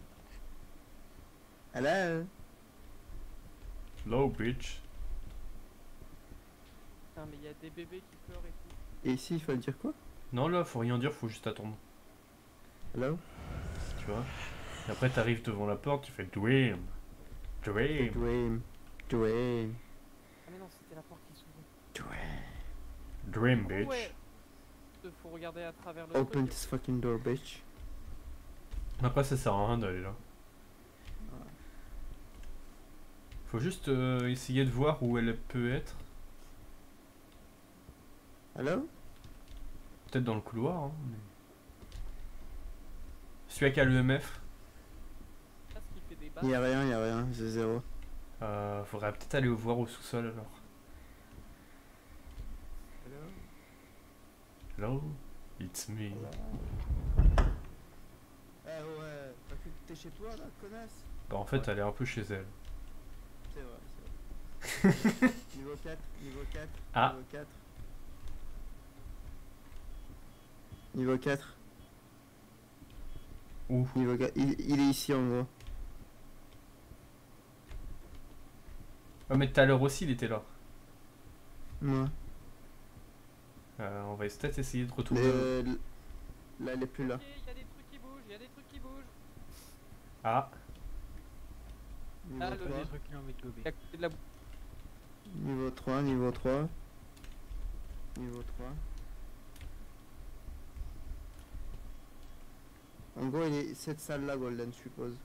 Hello? Low bitch. Putain, mais il y a des bébés qui pleurent et tout. Et ici, il faut dire quoi? Non, là, faut rien dire, faut juste attendre. Hello? Tu vois. Et après, t'arrives devant la porte, tu fais Dream. Dream. Dream. Dream. Ah mais non, c'était la porte qui s'ouvre. Dream. Dream, Oh, bitch. ouais. Euh, Faut regarder à travers le Open truc. this fucking door, bitch. Après, ça sert à rien d'aller là. Faut juste euh, essayer de voir où elle peut être. Hello? Peut-être dans le couloir. Hein, mais... Celui qui a l'E M F, Là, ce qui fait des Y'a barres. rien, y'a rien, c'est zéro. euh, faudrait peut-être aller voir au sous-sol alors. Hello, it's me. Eh ouais, t'as cru que t'es chez toi là, connasse? Bah, en fait, elle est un peu chez elle. C'est vrai, c'est vrai. Niveau quatre, niveau quatre, Ah. niveau quatre. Niveau quatre, Où? niveau quatre. Il, il est ici en gros. Ouais, mais tout à l'heure aussi, il était là. Moi. Euh, on va peut-être essayer de retourner. Le, le- là, elle est plus là. Ok, il y a des trucs qui bougent, il y a des trucs qui bougent. Ah, Niveau Ah, le- trois, Des trucs qui ont envie de gober. Il y a côté de la boue. niveau trois, niveau trois. Niveau trois. En gros, il est cette salle là, Golden, je suppose.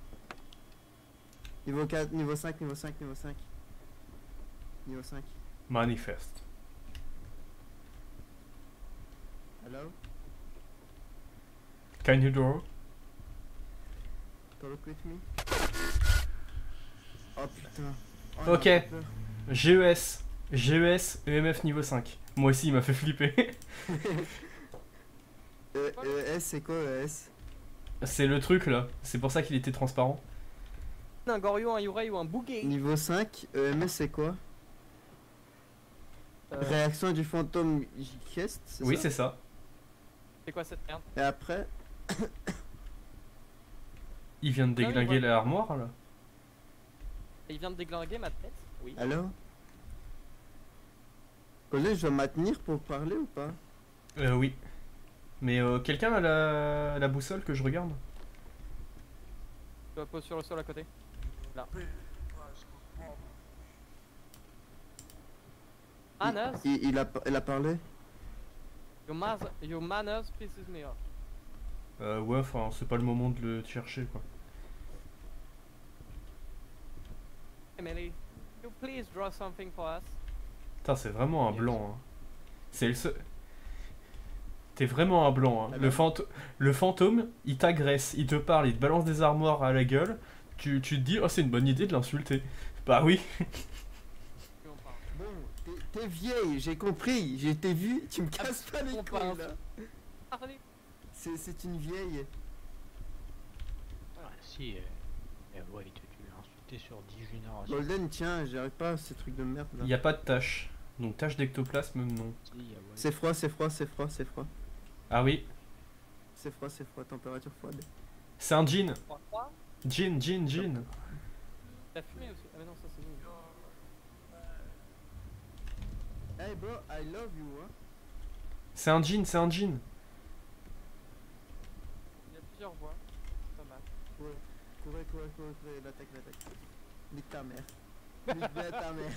Niveau quatre, niveau cinq, niveau cinq, niveau cinq. Niveau cinq. Manifest. Hello? Can you draw? Talk with me? Oh putain. Oh, Ok. il m'a fait peur. G E S. G E S, E M F niveau cinq. Moi aussi, il m'a fait flipper. Euh, euh, S, c'est quoi E S? C'est le truc là. C'est pour ça qu'il était transparent. Un Goryo, un Yurei ou un Bouguet. Niveau cinq, E M S c'est quoi? Euh, Réaction du fantôme J-Quest, c'est Oui, ça? c'est ça. c'est quoi cette merde? Et après, Il vient de Ah oui, déglinguer voilà. l'armoire là. Il vient de déglinguer ma tête? Oui. allô? Colin, je dois maintenir pour parler ou pas? Euh, oui. Mais euh, quelqu'un a la... la boussole que je regarde? Tu vas poser sur le sol à côté. Là. Il, Manners? il, il a, il a parlé? Your, mas your manners pisses me off. Euh, ouais, enfin, c'est pas le moment de le chercher quoi. Emily, you please draw something for us? Putain, c'est vraiment un Yes. blanc. Hein. C'est le seul. T'es vraiment un blanc. Hein. Ah Le, bah. fant- le fantôme, il t'agresse, il te parle, il te balance des armoires à la gueule. Tu, tu te dis, oh, c'est une bonne idée de l'insulter. Bah oui. Qui on parle? Bon, t'es- t'es vieille, j'ai compris, j'ai t'ai vu, tu me casses pas les on couilles parle. là. Ah, allez. C'est c'est une vieille. Ah, si, euh, eh ouais, tu tu l'as insulté sur dix générations. Golden, tiens, j'arrive pas à ces trucs de merde là. Il n'y a pas de tâche. Donc, tâche d'ectoplasme, non. Si, y a- ouais. C'est froid, c'est froid, c'est froid, c'est froid. Ah oui. C'est froid, c'est froid, température froide. C'est un jean. trois, trois. Jean, jean, jean. T'as fumé aussi? Ah, mais non, ça c'est nous. Hey bro, I love you, hein. C'est un jean, c'est un jean. Il y a plusieurs voix. Pas mal. Courez, courez, courez, courez, courez, l'attaque, l'attaque. Nique ta mère. Nique bien ta mère.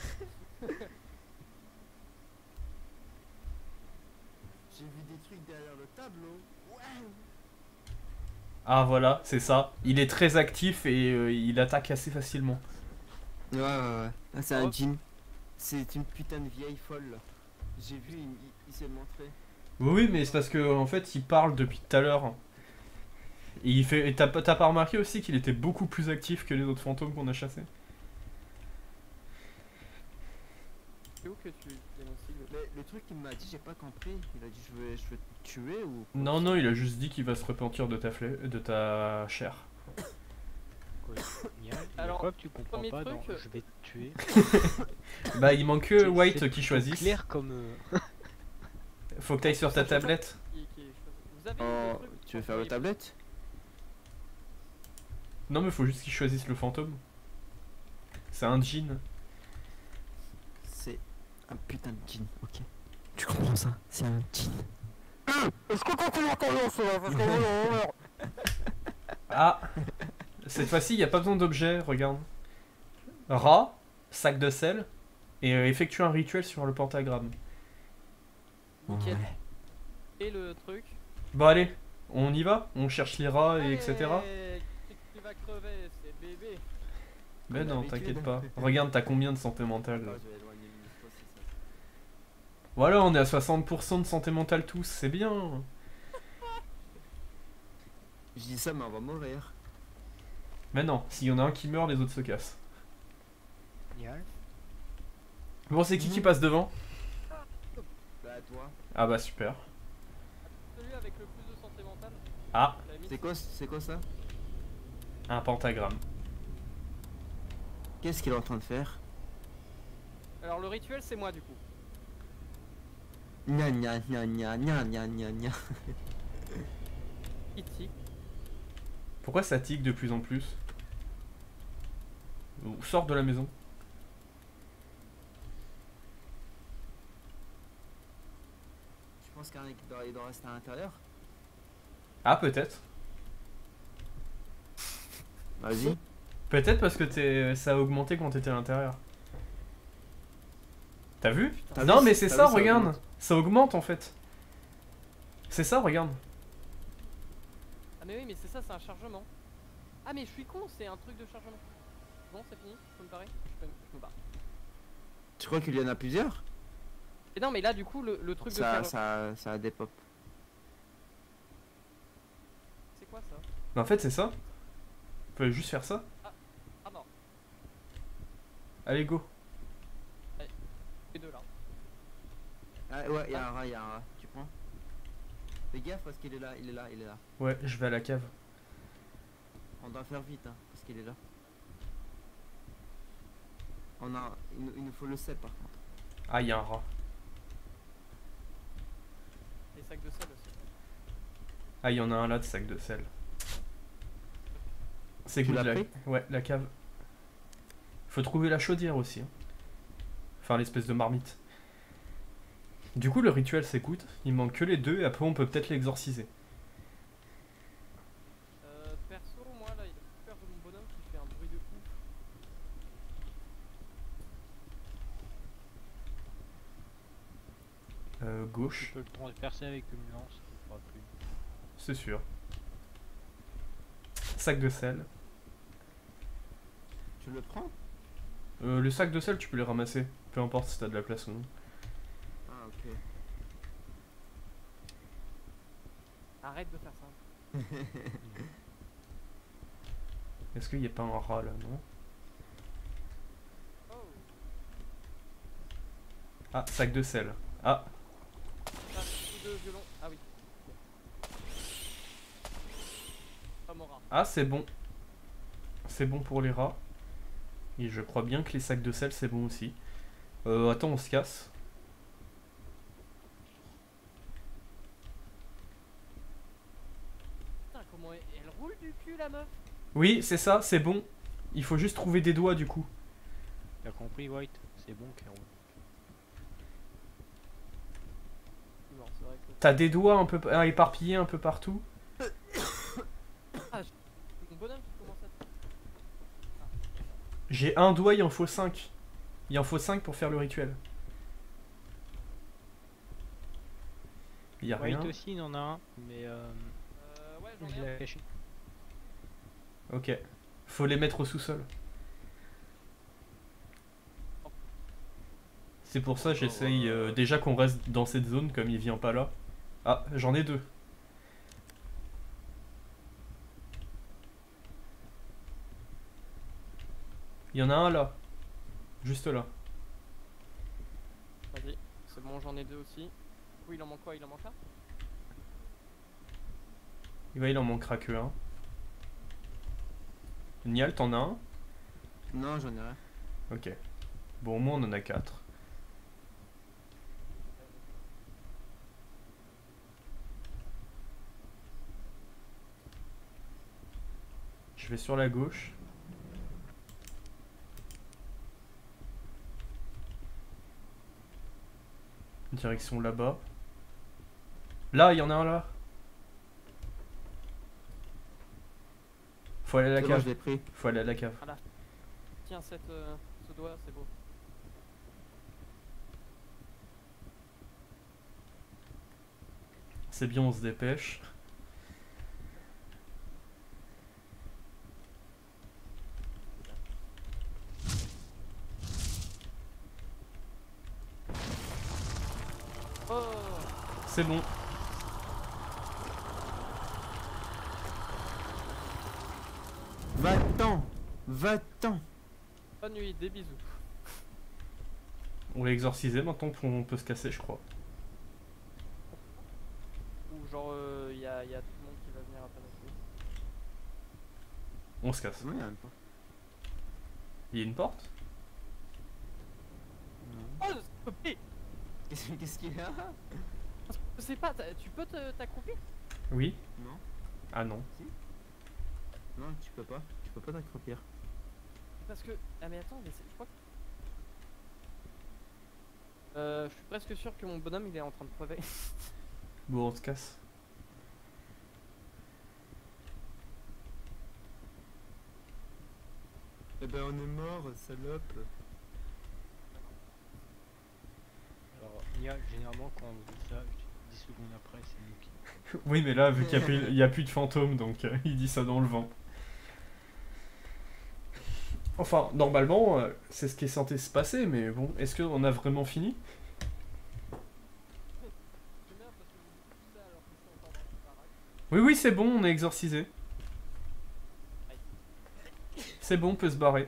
J'ai vu des trucs derrière le tableau. Ouais. Ah voilà, c'est ça. Il est très actif et euh, il attaque assez facilement. Ouais, ouais, ouais. Ah, c'est Oh. un jean. C'est une putain de vieille folle là. J'ai vu, il, il- il s'est montré. Oui, oui, mais c'est parce que en fait, il parle depuis tout à l'heure. Et il fait. Et t'as pas t'as pas remarqué aussi qu'il était beaucoup plus actif que les autres fantômes qu'on a chassés? C'est où que tu dénonces le... Mais le truc qu'il m'a dit, j'ai pas compris. Il a dit je veux, je veux te tuer ou. Non, non, il a juste dit qu'il va se repentir de ta, fla- de ta chair. Quoi, il y a- il y a Alors, quoi que tu comprends premier pas dans truc, euh, je vais te tuer. Bah, il manque que C'est- White c'est qui tout choisisse. clair comme. euh, Faut que t'ailles sur ta tablette. Qui, qui est... Vous avez Oh, des trucs tu veux pour faire le les- tablette? Non, mais faut juste qu'il choisisse le fantôme. C'est un jean. C'est un putain de jean, ok. Tu comprends ça? C'est un jean. Est-ce qu'on continue à commencer là? Parce que Ah! Cette fois-ci, il n'y a pas besoin d'objet, regarde. Rat, sac de sel, et euh, effectue un rituel sur le pentagramme. Nickel. Et le truc. Bon, allez, on y va? On cherche les rats, et etc. Allez, tu vas crever, c'est bébé. Mais Comme non, d'habitude. t'inquiète pas. Regarde, t'as combien de santé mentale là? Ah, je vais éloigner le micro, c'est ça. Voilà, on est à soixante pour cent de santé mentale tous, c'est bien. Je dis ça, mais on va mourir. Mais non, s'il y en a un qui meurt, les autres se cassent. Génial. Bon, c'est qui qui passe devant? Bah, toi. Ah bah super. Celui avec le plus de santé mentale. Ah, la limite. C'est quoi, c'est quoi ça? un pentagramme. Qu'est-ce qu'il est en train de faire? Alors le rituel c'est moi du coup. Gna gna gna gna gna gna gna gna. Ici. Pourquoi ça tique de plus en plus? Ou sors de la maison. Tu penses qu'il y en a qui doit, il doit rester à l'intérieur? Ah, peut-être. Vas-y. Peut-être parce que t'es... ça a augmenté quand t'étais à l'intérieur. T'as vu? T'as Non, vu, mais c'est t'as ça, vu, ça regarde. augmente. Ça augmente en fait. C'est ça, regarde. Ah mais oui mais c'est ça, c'est un chargement. Ah mais je suis con, c'est un truc de chargement. Bon c'est fini, je peux me barrer, je, peux, je me barre. Tu crois qu'il y en a plusieurs? Et non, mais là, du coup, le, le truc de Ça, faire. ça, ça a des pop. C'est quoi ça? Mais en fait, c'est ça. Vous pouvez juste faire ça. Ah non, Allez, go. les deux là. Ah ouais, y'a un rat, y'a un rat. Tu prends? Fais gaffe parce qu'il est là, il est là, il est là. Ouais, je vais à la cave. On doit faire vite, hein, parce qu'il est là. On a, il, nous- il nous faut le sel par contre. Ah, il y a un rat. Les sacs de sel aussi. Ah, il y en a un là de sac de sel. C'est Tu good l'as la... pris Ouais, la cave. Faut trouver la chaudière aussi. hein. Enfin, l'espèce de marmite. Du coup, le rituel c'est good. Il manque que les deux et après on peut peut-être l'exorciser. Euh, perso, moi là, il a plus peur de mon bonhomme qui fait un bruit de ouf. Euh, Tu gauche, peux le transpercer avec une lance, ça fera plus. c'est sûr. Sac de sel. Tu le prends? Euh, le sac de sel, tu peux les ramasser. Peu importe si t'as de la place ou non. Ah ok. Arrête de faire ça. Est-ce qu'il n'y a pas un rat là, non? Oh, Ah, sac de sel. Ah, ah, coup de violon. Ah oui. Pas mon rat. ah c'est bon. C'est bon pour les rats. Et je crois bien que les sacs de sel c'est bon aussi. Euh, attends, on se casse. Putain, comment elle, elle roule du cul la meuf. Oui, c'est ça, c'est bon. Il faut juste trouver des doigts du coup. T'as compris, White? C'est bon, Kéro. Non, c'est vrai que. T'as des doigts un peu ah, éparpillés un peu partout. Ah, j'ai- mon bonhomme qui commence à. J'ai un doigt, il en faut cinq. Il en faut cinq pour faire le rituel. Il y a rien. White aussi, il en a un, mais euh, Euh, ouais, j'en je ai un. l'ai caché. Ok. Faut les mettre au sous-sol. C'est pour ça j'essaye euh, déjà qu'on reste dans cette zone comme il vient pas là. Ah, j'en ai deux. Il y en a un là. Juste là. Vas-y, c'est bon, j'en ai deux aussi. Oui, il en manque quoi? Il en manque un? Ouais, il en manquera que un. Nial, t'en as un? Non, j'en ai rien. Ok. Bon, au moins on en a quatre. Je vais sur la gauche. Direction là-bas. Là, il y en a un là. Faut aller à la C'est bon, je cave. l'ai pris. Faut aller à la cave. Tiens, cette, euh, ce doigt, c'est beau. C'est bien, on se dépêche. Oh, C'est bon. Va-t'en! Va-t'en! bonne nuit, des bisous. On l'a exorcisé, maintenant on peut se casser, je crois. Ou genre, il euh, y, a, y a tout le monde qui va venir après notre tour. On se casse. Non, il y a même pas. Il y a une porte? Non. Oh, stopé. Qu'est-ce qu'est-ce qu'il y a? Je sais pas, t'as- tu peux te- t'accroupir? Oui? Non. Ah non. Non, tu peux pas. Tu peux pas t'accroupir. Parce que. Ah, mais attends, mais c'est- je crois que. Euh, je suis presque sûr que mon bonhomme il est en train de crever. Bon, on se casse. Eh ben, on est mort, salope. Alors, Nia, généralement, quand on dit ça, je dis dix secondes après, c'est nous qui. Oui, mais là, vu qu'il n'y a, plus de fantômes, donc euh, il dit ça dans le vent. Enfin, normalement, euh, c'est ce qui est censé se passer, mais bon, est-ce qu'on a vraiment fini? J'aime bien parce que vous dites tout ça alors que je suis encore dans le baraque. Oui, oui, c'est bon, on est exorcisé. C'est bon, on peut se barrer.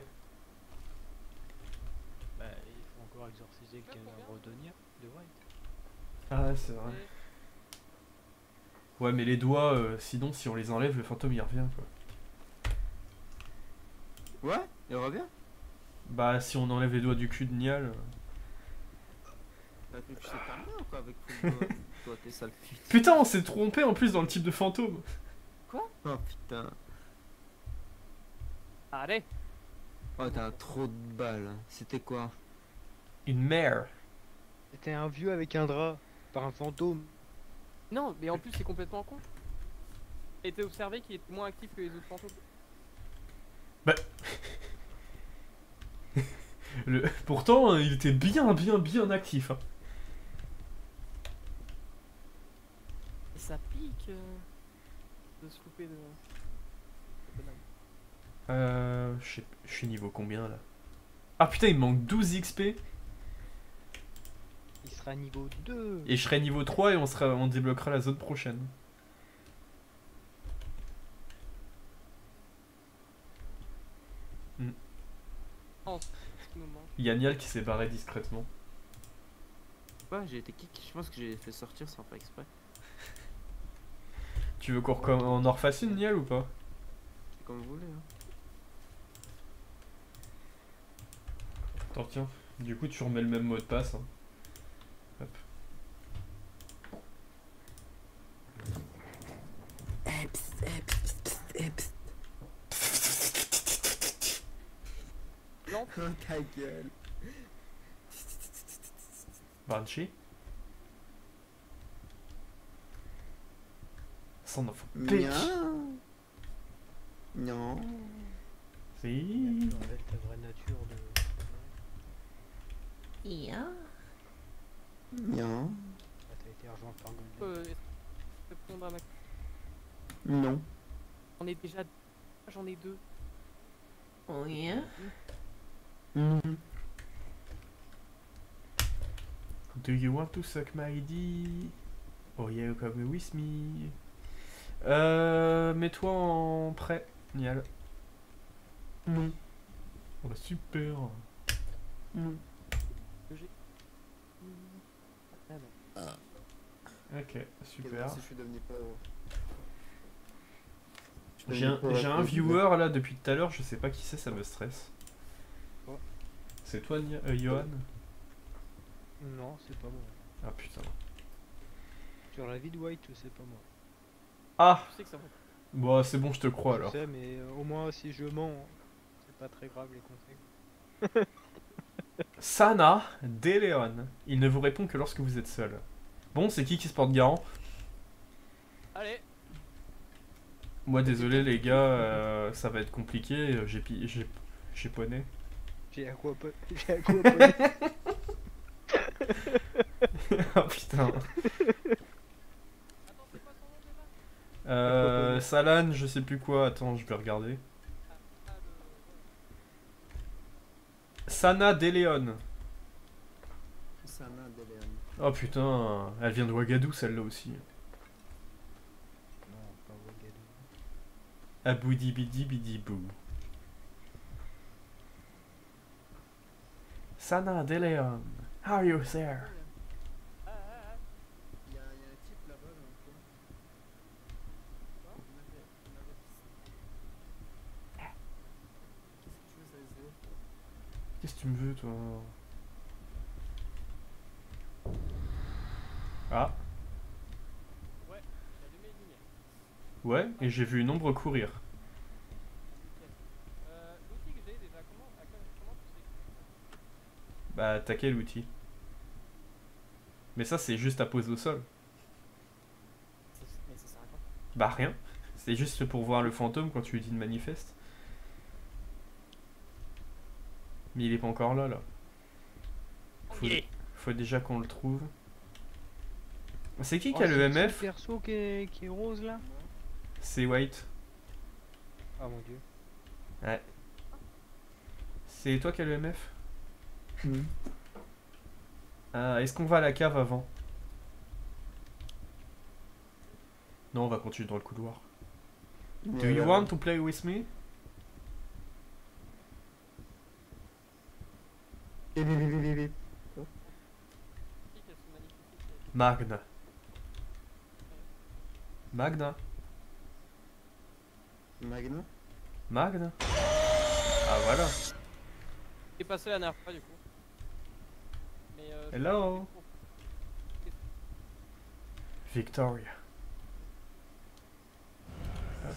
Bah, il faut encore exorciser le cadavre d'Onia, de White. Ah, c'est vrai. Ouais, mais les doigts, euh, sinon, si on les enlève, le fantôme il revient, quoi. Ouais, il revient. Bah, si on enlève les doigts du cul de Nial. euh. Bah, tu sais pas bien quoi avec ton doigt. Toi, t'es sale pute. Putain, on s'est trompé en plus dans le type de fantôme. Oh putain. Allez. Oh, t'as trop de balles. C'était quoi? Une mère. C'était un vieux avec un drap, par un fantôme. Non, mais en plus c'est complètement con. Et t'as observé qu'il est moins actif que les autres fantômes. Le... Pourtant, euh, il était bien, bien, bien actif. Hein. Et ça pique euh, de se louper de... de bonhomme. Euh... Je sais- je suis niveau combien, là? Ah putain, il me manque douze X P. Il sera niveau deux. Et je serai niveau trois et on, sera... on débloquera la zone prochaine. Oh, ce qui nous manque. Il y a Nial qui s'est barré discrètement. Ouais, j'ai été kick. Je pense que j'ai fait sortir sans faire exprès. Tu veux qu'on recom- on en refasse une, Nial, ou pas? C'est comme vous voulez. Hein. Attends, tiens. Du coup, tu remets le même mot de passe. Hein. Hop. Non, Oh ta gueule. Banshee. Son of a bitch. Non. Non. Si. Tu enlèves ta vraie nature de... Non. Ah, t'as été rejoint par Golden. euh, est-ce que je peux répondre à ma... Non. J'en ai déjà... J'en ai deux. Oh yeah? Non. Do you want to suck my dick? Oh yeah, come with me. Euh, mets-toi en prêt, Nial. Non. Oh super. Non. Que j'ai... Ah non. Ok, super. Je suis devenu pas. J'ai un, j'ai un viewer là depuis tout à l'heure, je sais pas qui c'est, ça me stresse. Oh. C'est toi, Nia- euh, Johan? Non, c'est pas moi. Ah putain. Sur la vie de White, c'est pas moi. Ah! Je sais que ça va. Bon, c'est bon, je te crois Je alors. sais, mais euh, au moins si je mens, c'est pas très grave les conseils. Sana De Leon. Il ne vous répond que lorsque vous êtes seul. Bon, c'est qui qui se porte garant? Allez. Moi, désolé les gars, euh, ça va être compliqué. euh, J'ai pi- j'ai j'ai poney. J'ai à quoi po- J'ai à quoi poney. Ah putain. Attends, c'est quoi son nom déjà? Euh, Salan, je sais plus quoi. Attends, je vais regarder. Ah, le... Sana De Leon. Sana de Léon. Oh putain, elle vient de Ouagadou celle-là aussi. Non, pas Ouagadou. Aboudi bidi bidi bou. Sana De Leon. How are you there? Ah, ah, ah. Il y, a il y a un type là-bas dans le coin. Il m'avait- il m'avait dit ça. Qu'est-ce que tu veux, ça les yeux? Qu'est-ce que tu me veux toi? Ah, Ouais, j'ai allumé une lumière. ouais, et j'ai vu une ombre courir. Euh, l'outil que j'ai déjà, comment, à quel- comment tu sais? Bah, t'as quel outil? Mais ça, c'est juste à poser au sol. Ça- Mais ça sert à quoi? Bah, rien. C'est juste pour voir le fantôme quand tu lui dis de manifeste. Mais il est pas encore là, là. Faut, Il est. faut déjà qu'on le trouve. C'est qui Oh, qui a le c'est M ce F? perso qui est, qui est rose là. C'est White. Ah mon dieu. Ouais. C'est toi qui as le M F? Mhm. Euh, Est-ce qu'on va à la cave avant? Non, on va continuer dans le couloir. Mais, Do you euh, want to play with me? bip, bip, bip, bip, bip. Qu'elles sont magnifiques. Magna. Magna. Magna. Magna. Ah voilà. J'ai passé la dernière fois du coup. Mais euh, Hello. Victoria. Hop.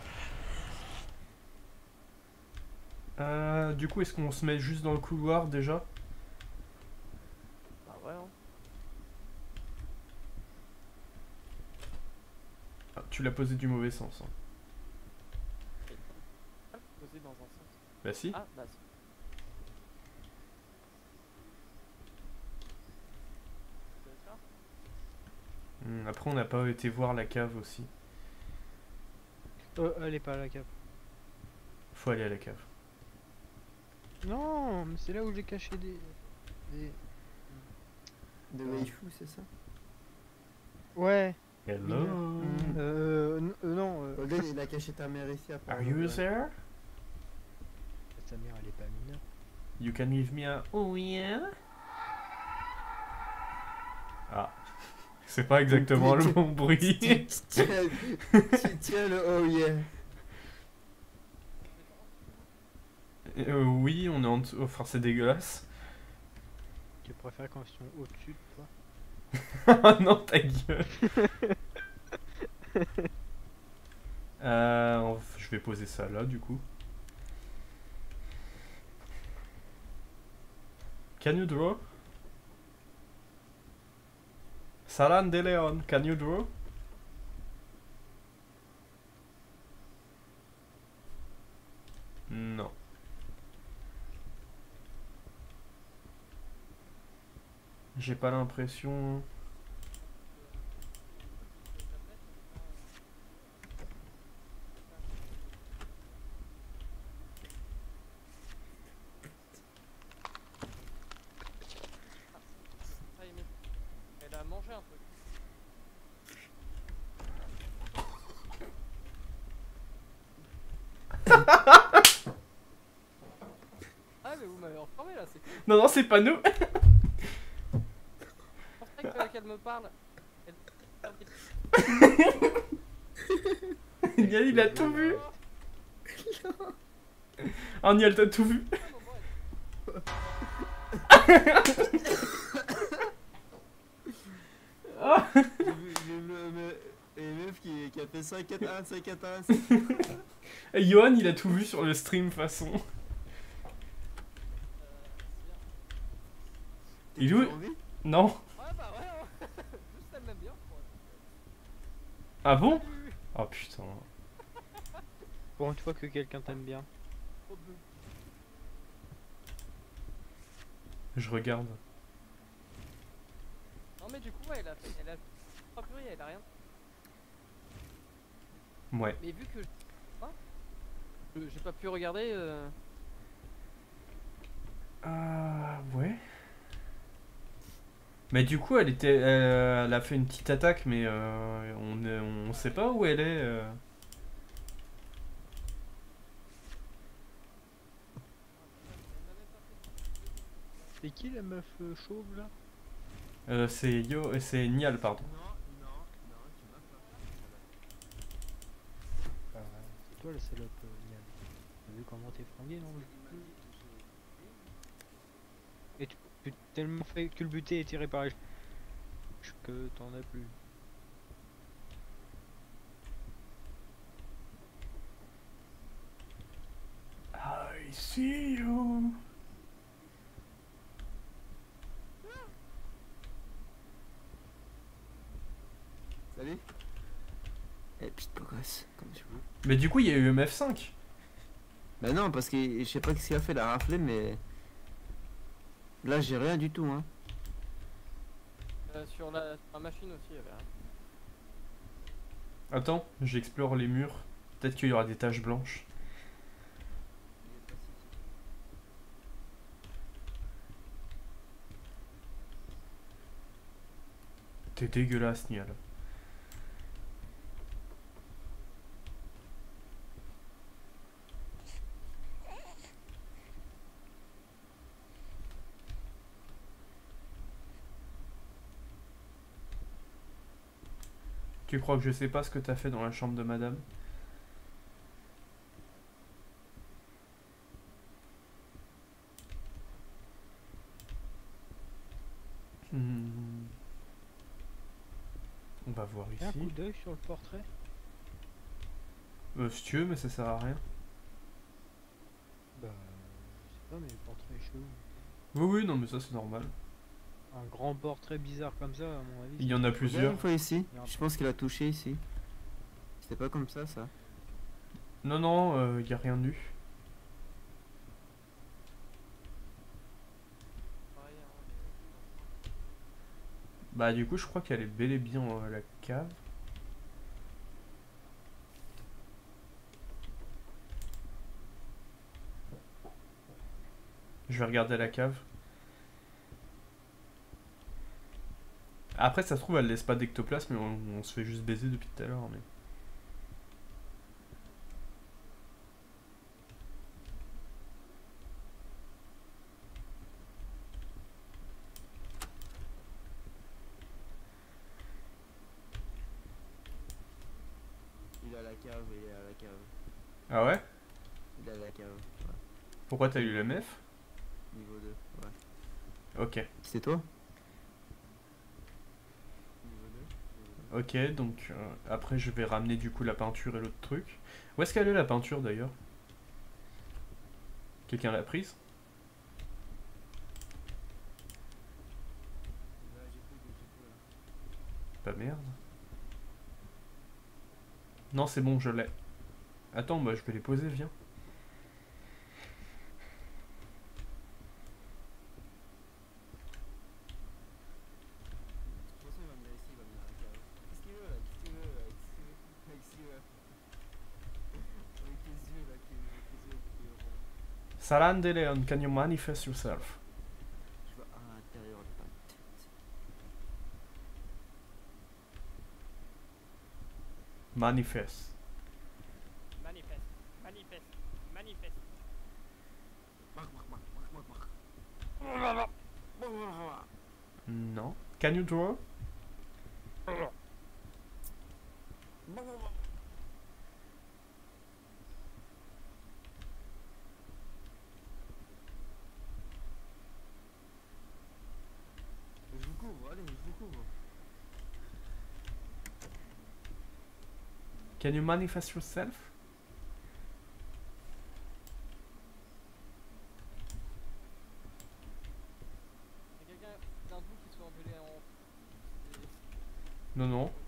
Euh, du coup, est-ce qu'on se met juste dans le couloir déjà? Bah ouais. Hein. Ah, tu l'as posé du mauvais sens. Hein. Posé dans un sens. Bah si. Ah bah si. C'est ça. Hmm, après, on n'a pas été voir la cave aussi. Euh, elle est pas à la cave. Faut aller à la cave. Non, mais c'est là où j'ai caché des... des... De Waifu, c'est ça? Ouais. Hello. Euh, n- euh, non. Euh... Regarde, il a caché ta mère ici après. Are you there? Sa mère, elle est pas mineure. You can give me a oh yeah? Ah. C'est pas exactement le bon bruit. Tiens, tiens le oh yeah. Euh, oui, on est en dessous. Enfin, c'est dégueulasse. Tu préfères quand ils sont au-dessus de toi? Oh non, ta gueule. euh, on- je vais poser ça là, du coup. Can you draw? Saran de Leon, can you draw? Non. J'ai pas l'impression. Ça y est, mais elle a mangé un truc. Ah mais vous m'avez reformé là, c'est cool. Non, non, c'est pas nous. Je pensais que- qu'elle me parle. Elle... Niel, il a tout vu. Oh, Niel, t'as tout vu. J'ai vu, j'ai vu le me- une meuf qui, qui a fait cinq quatre un, cinq quatre un. Et Johan, il a tout vu sur le stream, façon. Il est où? Non. Ouais bah ouais, hein. Juste elle m'aime bien je crois. Ah bon? Salut. Oh putain. Pour une fois que quelqu'un t'aime bien. Trop de- Je regarde. Non mais du coup ouais, elle a fait... Elle a... Oh purée, elle a rien. Ouais. Mais vu que... je- Hein Je- J'ai pas pu regarder... Euh... Ah ouais. Mais du coup, elle était, euh, elle a fait une petite attaque, mais euh, on, est- on sait pas où elle est. euh. C'est qui la meuf euh, chauve là? Euh, c'est Yo, euh, c'est Nial, pardon. Non, non, non, tu m'as pas. Euh, C'est toi la salope, euh, Yann. T'as vu comment t'es fringué non? Et tu tu t'es tellement fait culbuter et tirer par les cheveux que t'en as plus. I see you. Salut. Eh, petite pocasse, comme tu veux. Mais du coup, il y a eu M F cinq. Bah non, parce que je sais pas ce qu'il a fait, la raflée, mais... Là, j'ai rien du tout, hein. Euh, sur, la... sur la machine aussi, il y avait rien. Attends, j'explore les murs. Peut-être qu'il y aura des taches blanches. T'es dégueulasse, Nial. Tu crois que je sais pas ce que t'as fait dans la chambre de madame? Hmm. On va voir Fais un coup ici. d'œil sur le portrait. Euh, si tu veux, mais ça sert à rien. Bah, je sais pas, mais le portrait est chelou. Oui, oui, non, mais ça c'est normal. Un grand portrait bizarre comme ça, à mon avis. Il y en a Regarde plusieurs. une fois ici. Merde. Je pense qu'il a touché ici. C'était pas comme ça, ça. Non, non, euh, y a rien eu. Pareil, hein, Bah, du coup, je crois qu'elle est bel et bien dans la cave. Je vais regarder la cave. Après, ça se trouve, elle laisse pas d'ectoplasme, mais on, on se fait juste baiser depuis tout à l'heure. Mais... Il est à la cave, il est à la cave. Ah ouais? Il est à la cave. Ouais. Pourquoi t'as eu l'M F? Niveau deux. Ouais. Ok. C'est toi? Niveau deux. Ok, donc euh, après je vais ramener du coup la peinture et l'autre truc. Où est-ce qu'elle est la peinture d'ailleurs? Quelqu'un l'a prise? Ouais, j'ai plus de- j'ai plus, là. Pas merde. Non, c'est bon, je l'ai. Attends, bah je vais les poser, viens. De toute façon, il va me laisser, il va me mettre à la cave. Qu'est-ce qu'il veut là? Qu'est-ce qu'il veut là? Qu'est-ce qu'il veut? Avec tes yeux là, qui- avec tes yeux qui ronds. Saran de Leon, can you manifest yourself? Je vois à l'intérieur de ta tête. Manifest. Manifeste, manifeste, manifeste. Marc, Marc, Marc, Marc, Marc, Marc. Non. Can you draw? Je vous couvre, allez, je vous couvre. Can you manifest yourself? Y'a quelqu'un d'un bout qui se fait engueuler en. Non, non.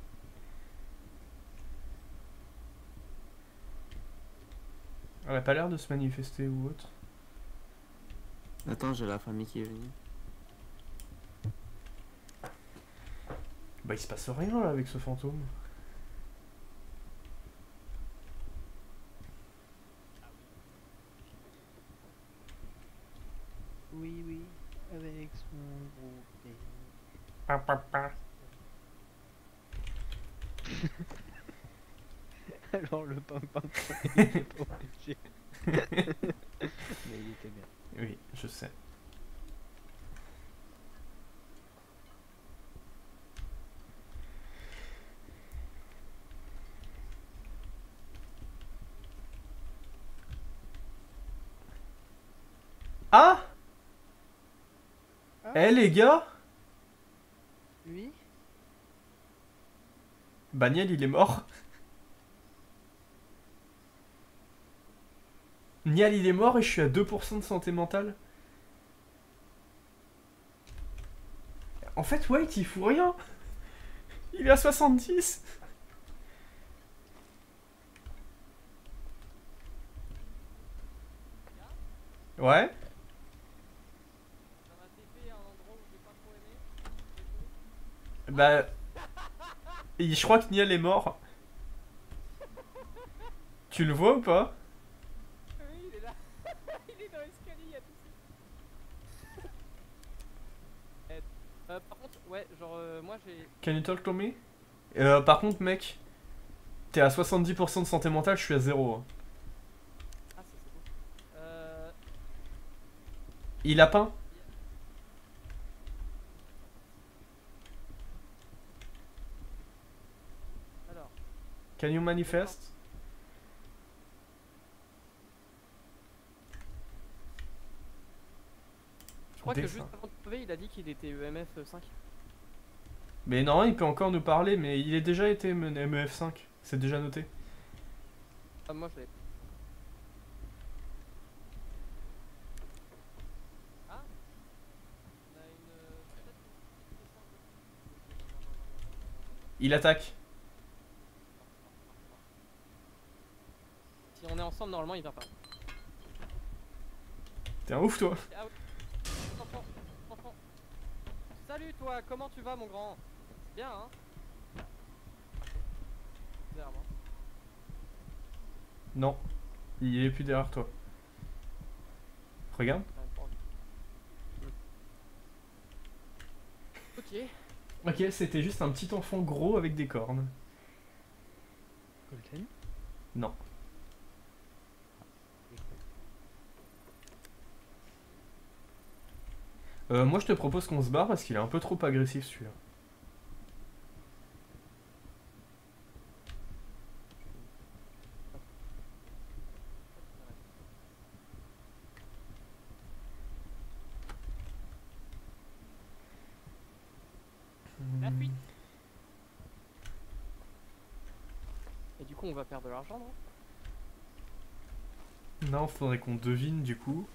Elle a pas l'air de se manifester ou autre. Attends, j'ai la famille qui est venue. Bah il se passe rien là avec ce fantôme. Oui, oui, avec son gros père. Pa, pa, pa. Alors le pam pam pam, il était pas obligé. Mais il était bien. Oui, je sais. Ah! Ah. Eh les gars! Oui. Baniel il est mort. Nial il est mort et je suis à deux pour cent de santé mentale. En fait, White il fout rien. Il est à soixante-dix. Ouais. Ça m'a T P à un endroit où j'ai pas trop aimé. Bah. et je crois que Nial est mort. Tu le vois ou pas? Oui, il est là. Il est dans l'escalier, il y a tout ça. Euh, par contre, ouais. ouais, genre euh, moi j'ai. Can you talk to me? Euh, par contre, mec, t'es à soixante-dix pour cent de santé mentale, je suis à zéro. hein. Ah, ça c'est beau. Euh. Il a peint? Alors, Can you manifest? je crois que Dessin. juste avant de crever, il a dit qu'il était E M F cinq. Mais non, il peut encore nous parler, mais il est déjà été M E F cinq. C'est déjà noté. Ah, moi je l'ai. Ah, on a une. euh, peut-être une question un peu- Il attaque. Si on est ensemble, normalement il vient pas. T'es un ouf, toi. Ah oui. Enfant, enfant. Salut toi, comment tu vas mon grand? Bien hein? Derrière moi. Non. Il est plus derrière toi. Regarde. Ouais, pas envie. Ok. Ok, c'était juste un petit enfant gros avec des cornes. Golden. Non. Euh, moi je te propose qu'on se barre parce qu'il est un peu trop agressif celui-là. La fuite. Et du coup on va perdre de l'argent non? Non, faudrait qu'on devine du coup.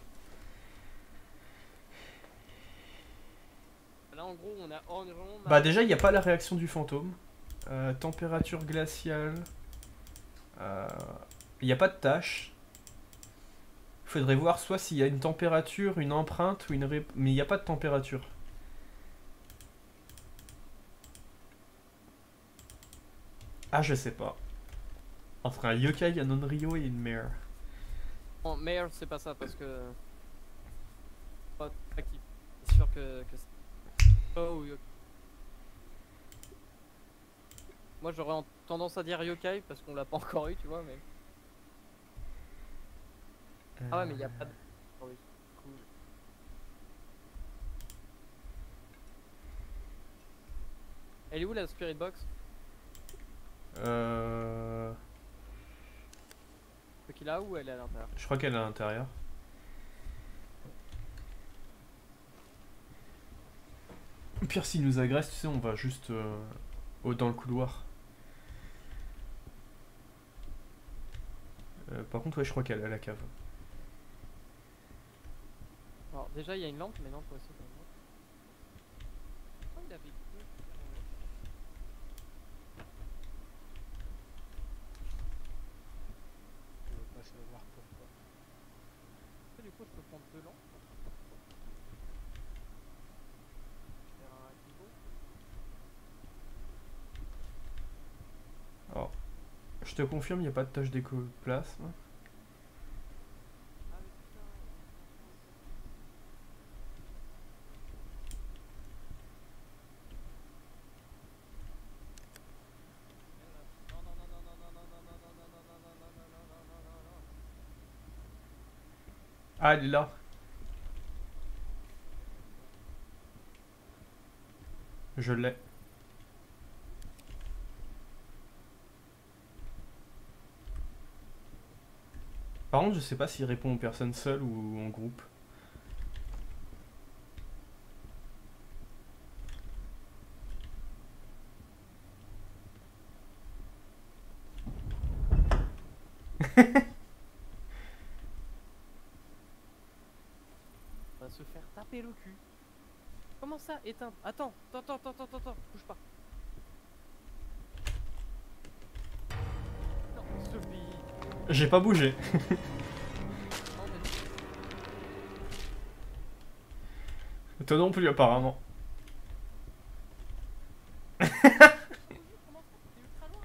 Là en gros on a Orgeron. Bah déjà il n'y a pas la réaction du fantôme. Euh, température glaciale. Euh, Il n'y a pas de tâche. Il faudrait voir soit s'il y a une température, une empreinte ou une ré... Mais il n'y a pas de température. Ah je sais pas. Entre un yokai, un onryo et une mare. Non, Mayor c'est pas ça parce que. Pas actif. C'est sûr que. que c'est- Oh oui, ok. Moi j'aurais en- tendance à dire yokai parce qu'on l'a pas encore eu, tu vois, mais. Ah ouais, mais y a pas de. Oh oui, cool. Elle est où la Spirit Box? Euh... Ce qu'il a ou elle est à l'intérieur? Je crois qu'elle est à l'intérieur. Au pire, s'il nous agresse, tu sais, on va juste euh, au- dans le couloir. Euh, par contre, ouais, je crois qu'elle est à la cave. Alors déjà il y a une lampe, mais non, toi aussi t'as une lampe. Oh, il avait deux. Je veux pas savoir pourquoi. Du coup je peux prendre deux lampes. Faire un kibo. Alors, je te confirme, il n'y a pas de tâche d'écoplasme. Ah mais putain. Non non non non non non non non non non non non non non non non non non non non. Ah, elle est là. Je l'ai. Par contre, je sais pas s'il répond aux personnes seules ou en groupe. On va se faire taper le cul. Comment ça éteindre? Attends, attends, attends, attends, attends, bouge pas. Non, Sophie. J'ai pas bougé. Non, mais Toi non plus, apparemment. comment ça? T'es ultra loin.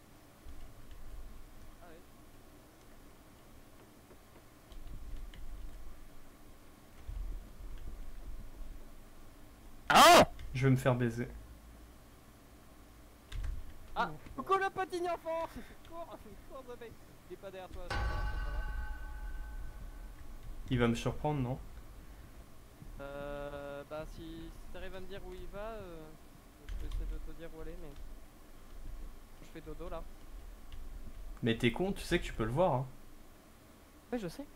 Ah ouais. Je vais me faire baiser. Ah, coucou le petit enfant. Cours, cours de mec. Il est pas derrière toi. c'est pas grave, c'est pas grave. Il va me surprendre, non? Euh, bah si, si t'arrives à me dire où il va, euh, je peux essayer de te dire où aller, mais je fais dodo là. Mais t'es con, tu sais que tu peux le voir, hein. Ouais, je sais.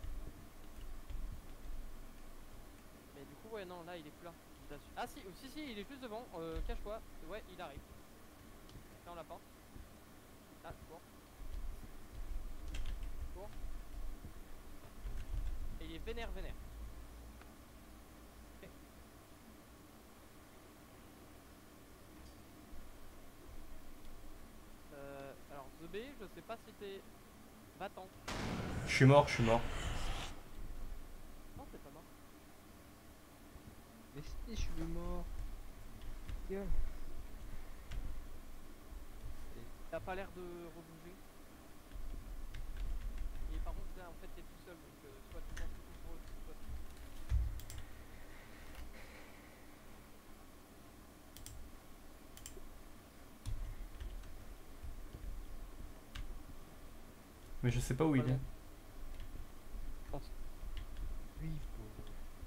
Mais du coup, ouais, non, là, il est plus là. Il a su- Ah si, si, si, il est juste devant. Euh, cache-toi. Ouais, il arrive. Ferme la porte. Ah, cours. Cours. Et il est vénère, vénère. Ok. Euh, alors, The B, je sais pas si t'es... Va-t'en. Je suis mort, je suis mort. Non, t'es pas mort. Mais si, je suis mort. Gueule. T'as pas l'air de rebouger. Et par contre, là, en fait, t'es tout seul, donc euh, soit tu penses tout pour eux, soit tu... Mais je sais pas où il est. Voilà. Oui, faut-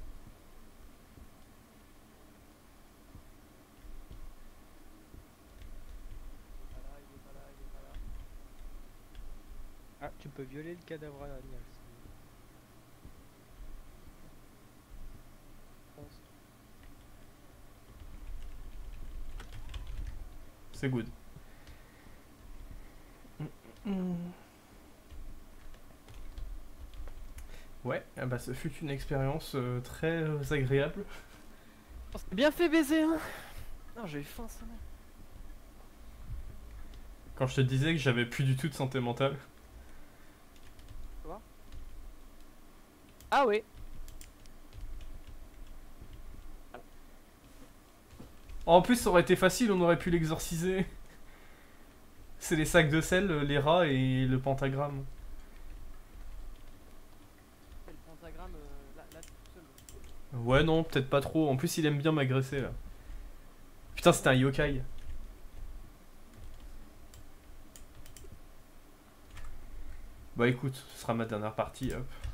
Il est pas là, il est pas là, il est pas là. Ah, tu peux violer le cadavre à Agnès. Pense. C'est good. Ouais, ah bah ce fut une expérience euh, très euh, agréable. On s'est bien fait baiser, hein. Non, j'ai eu faim, ça. Quand je te disais que j'avais plus du tout de santé mentale. Ah oui. En plus, ça aurait été facile, on aurait pu l'exorciser. C'est les sacs de sel, les rats et le pentagramme. Le pentagramme, euh, là, là, tout seul. Ouais, non, peut-être pas trop. En plus, il aime bien m'agresser là. Putain, c'était un yokai. Bah écoute, ce sera ma dernière partie, hop.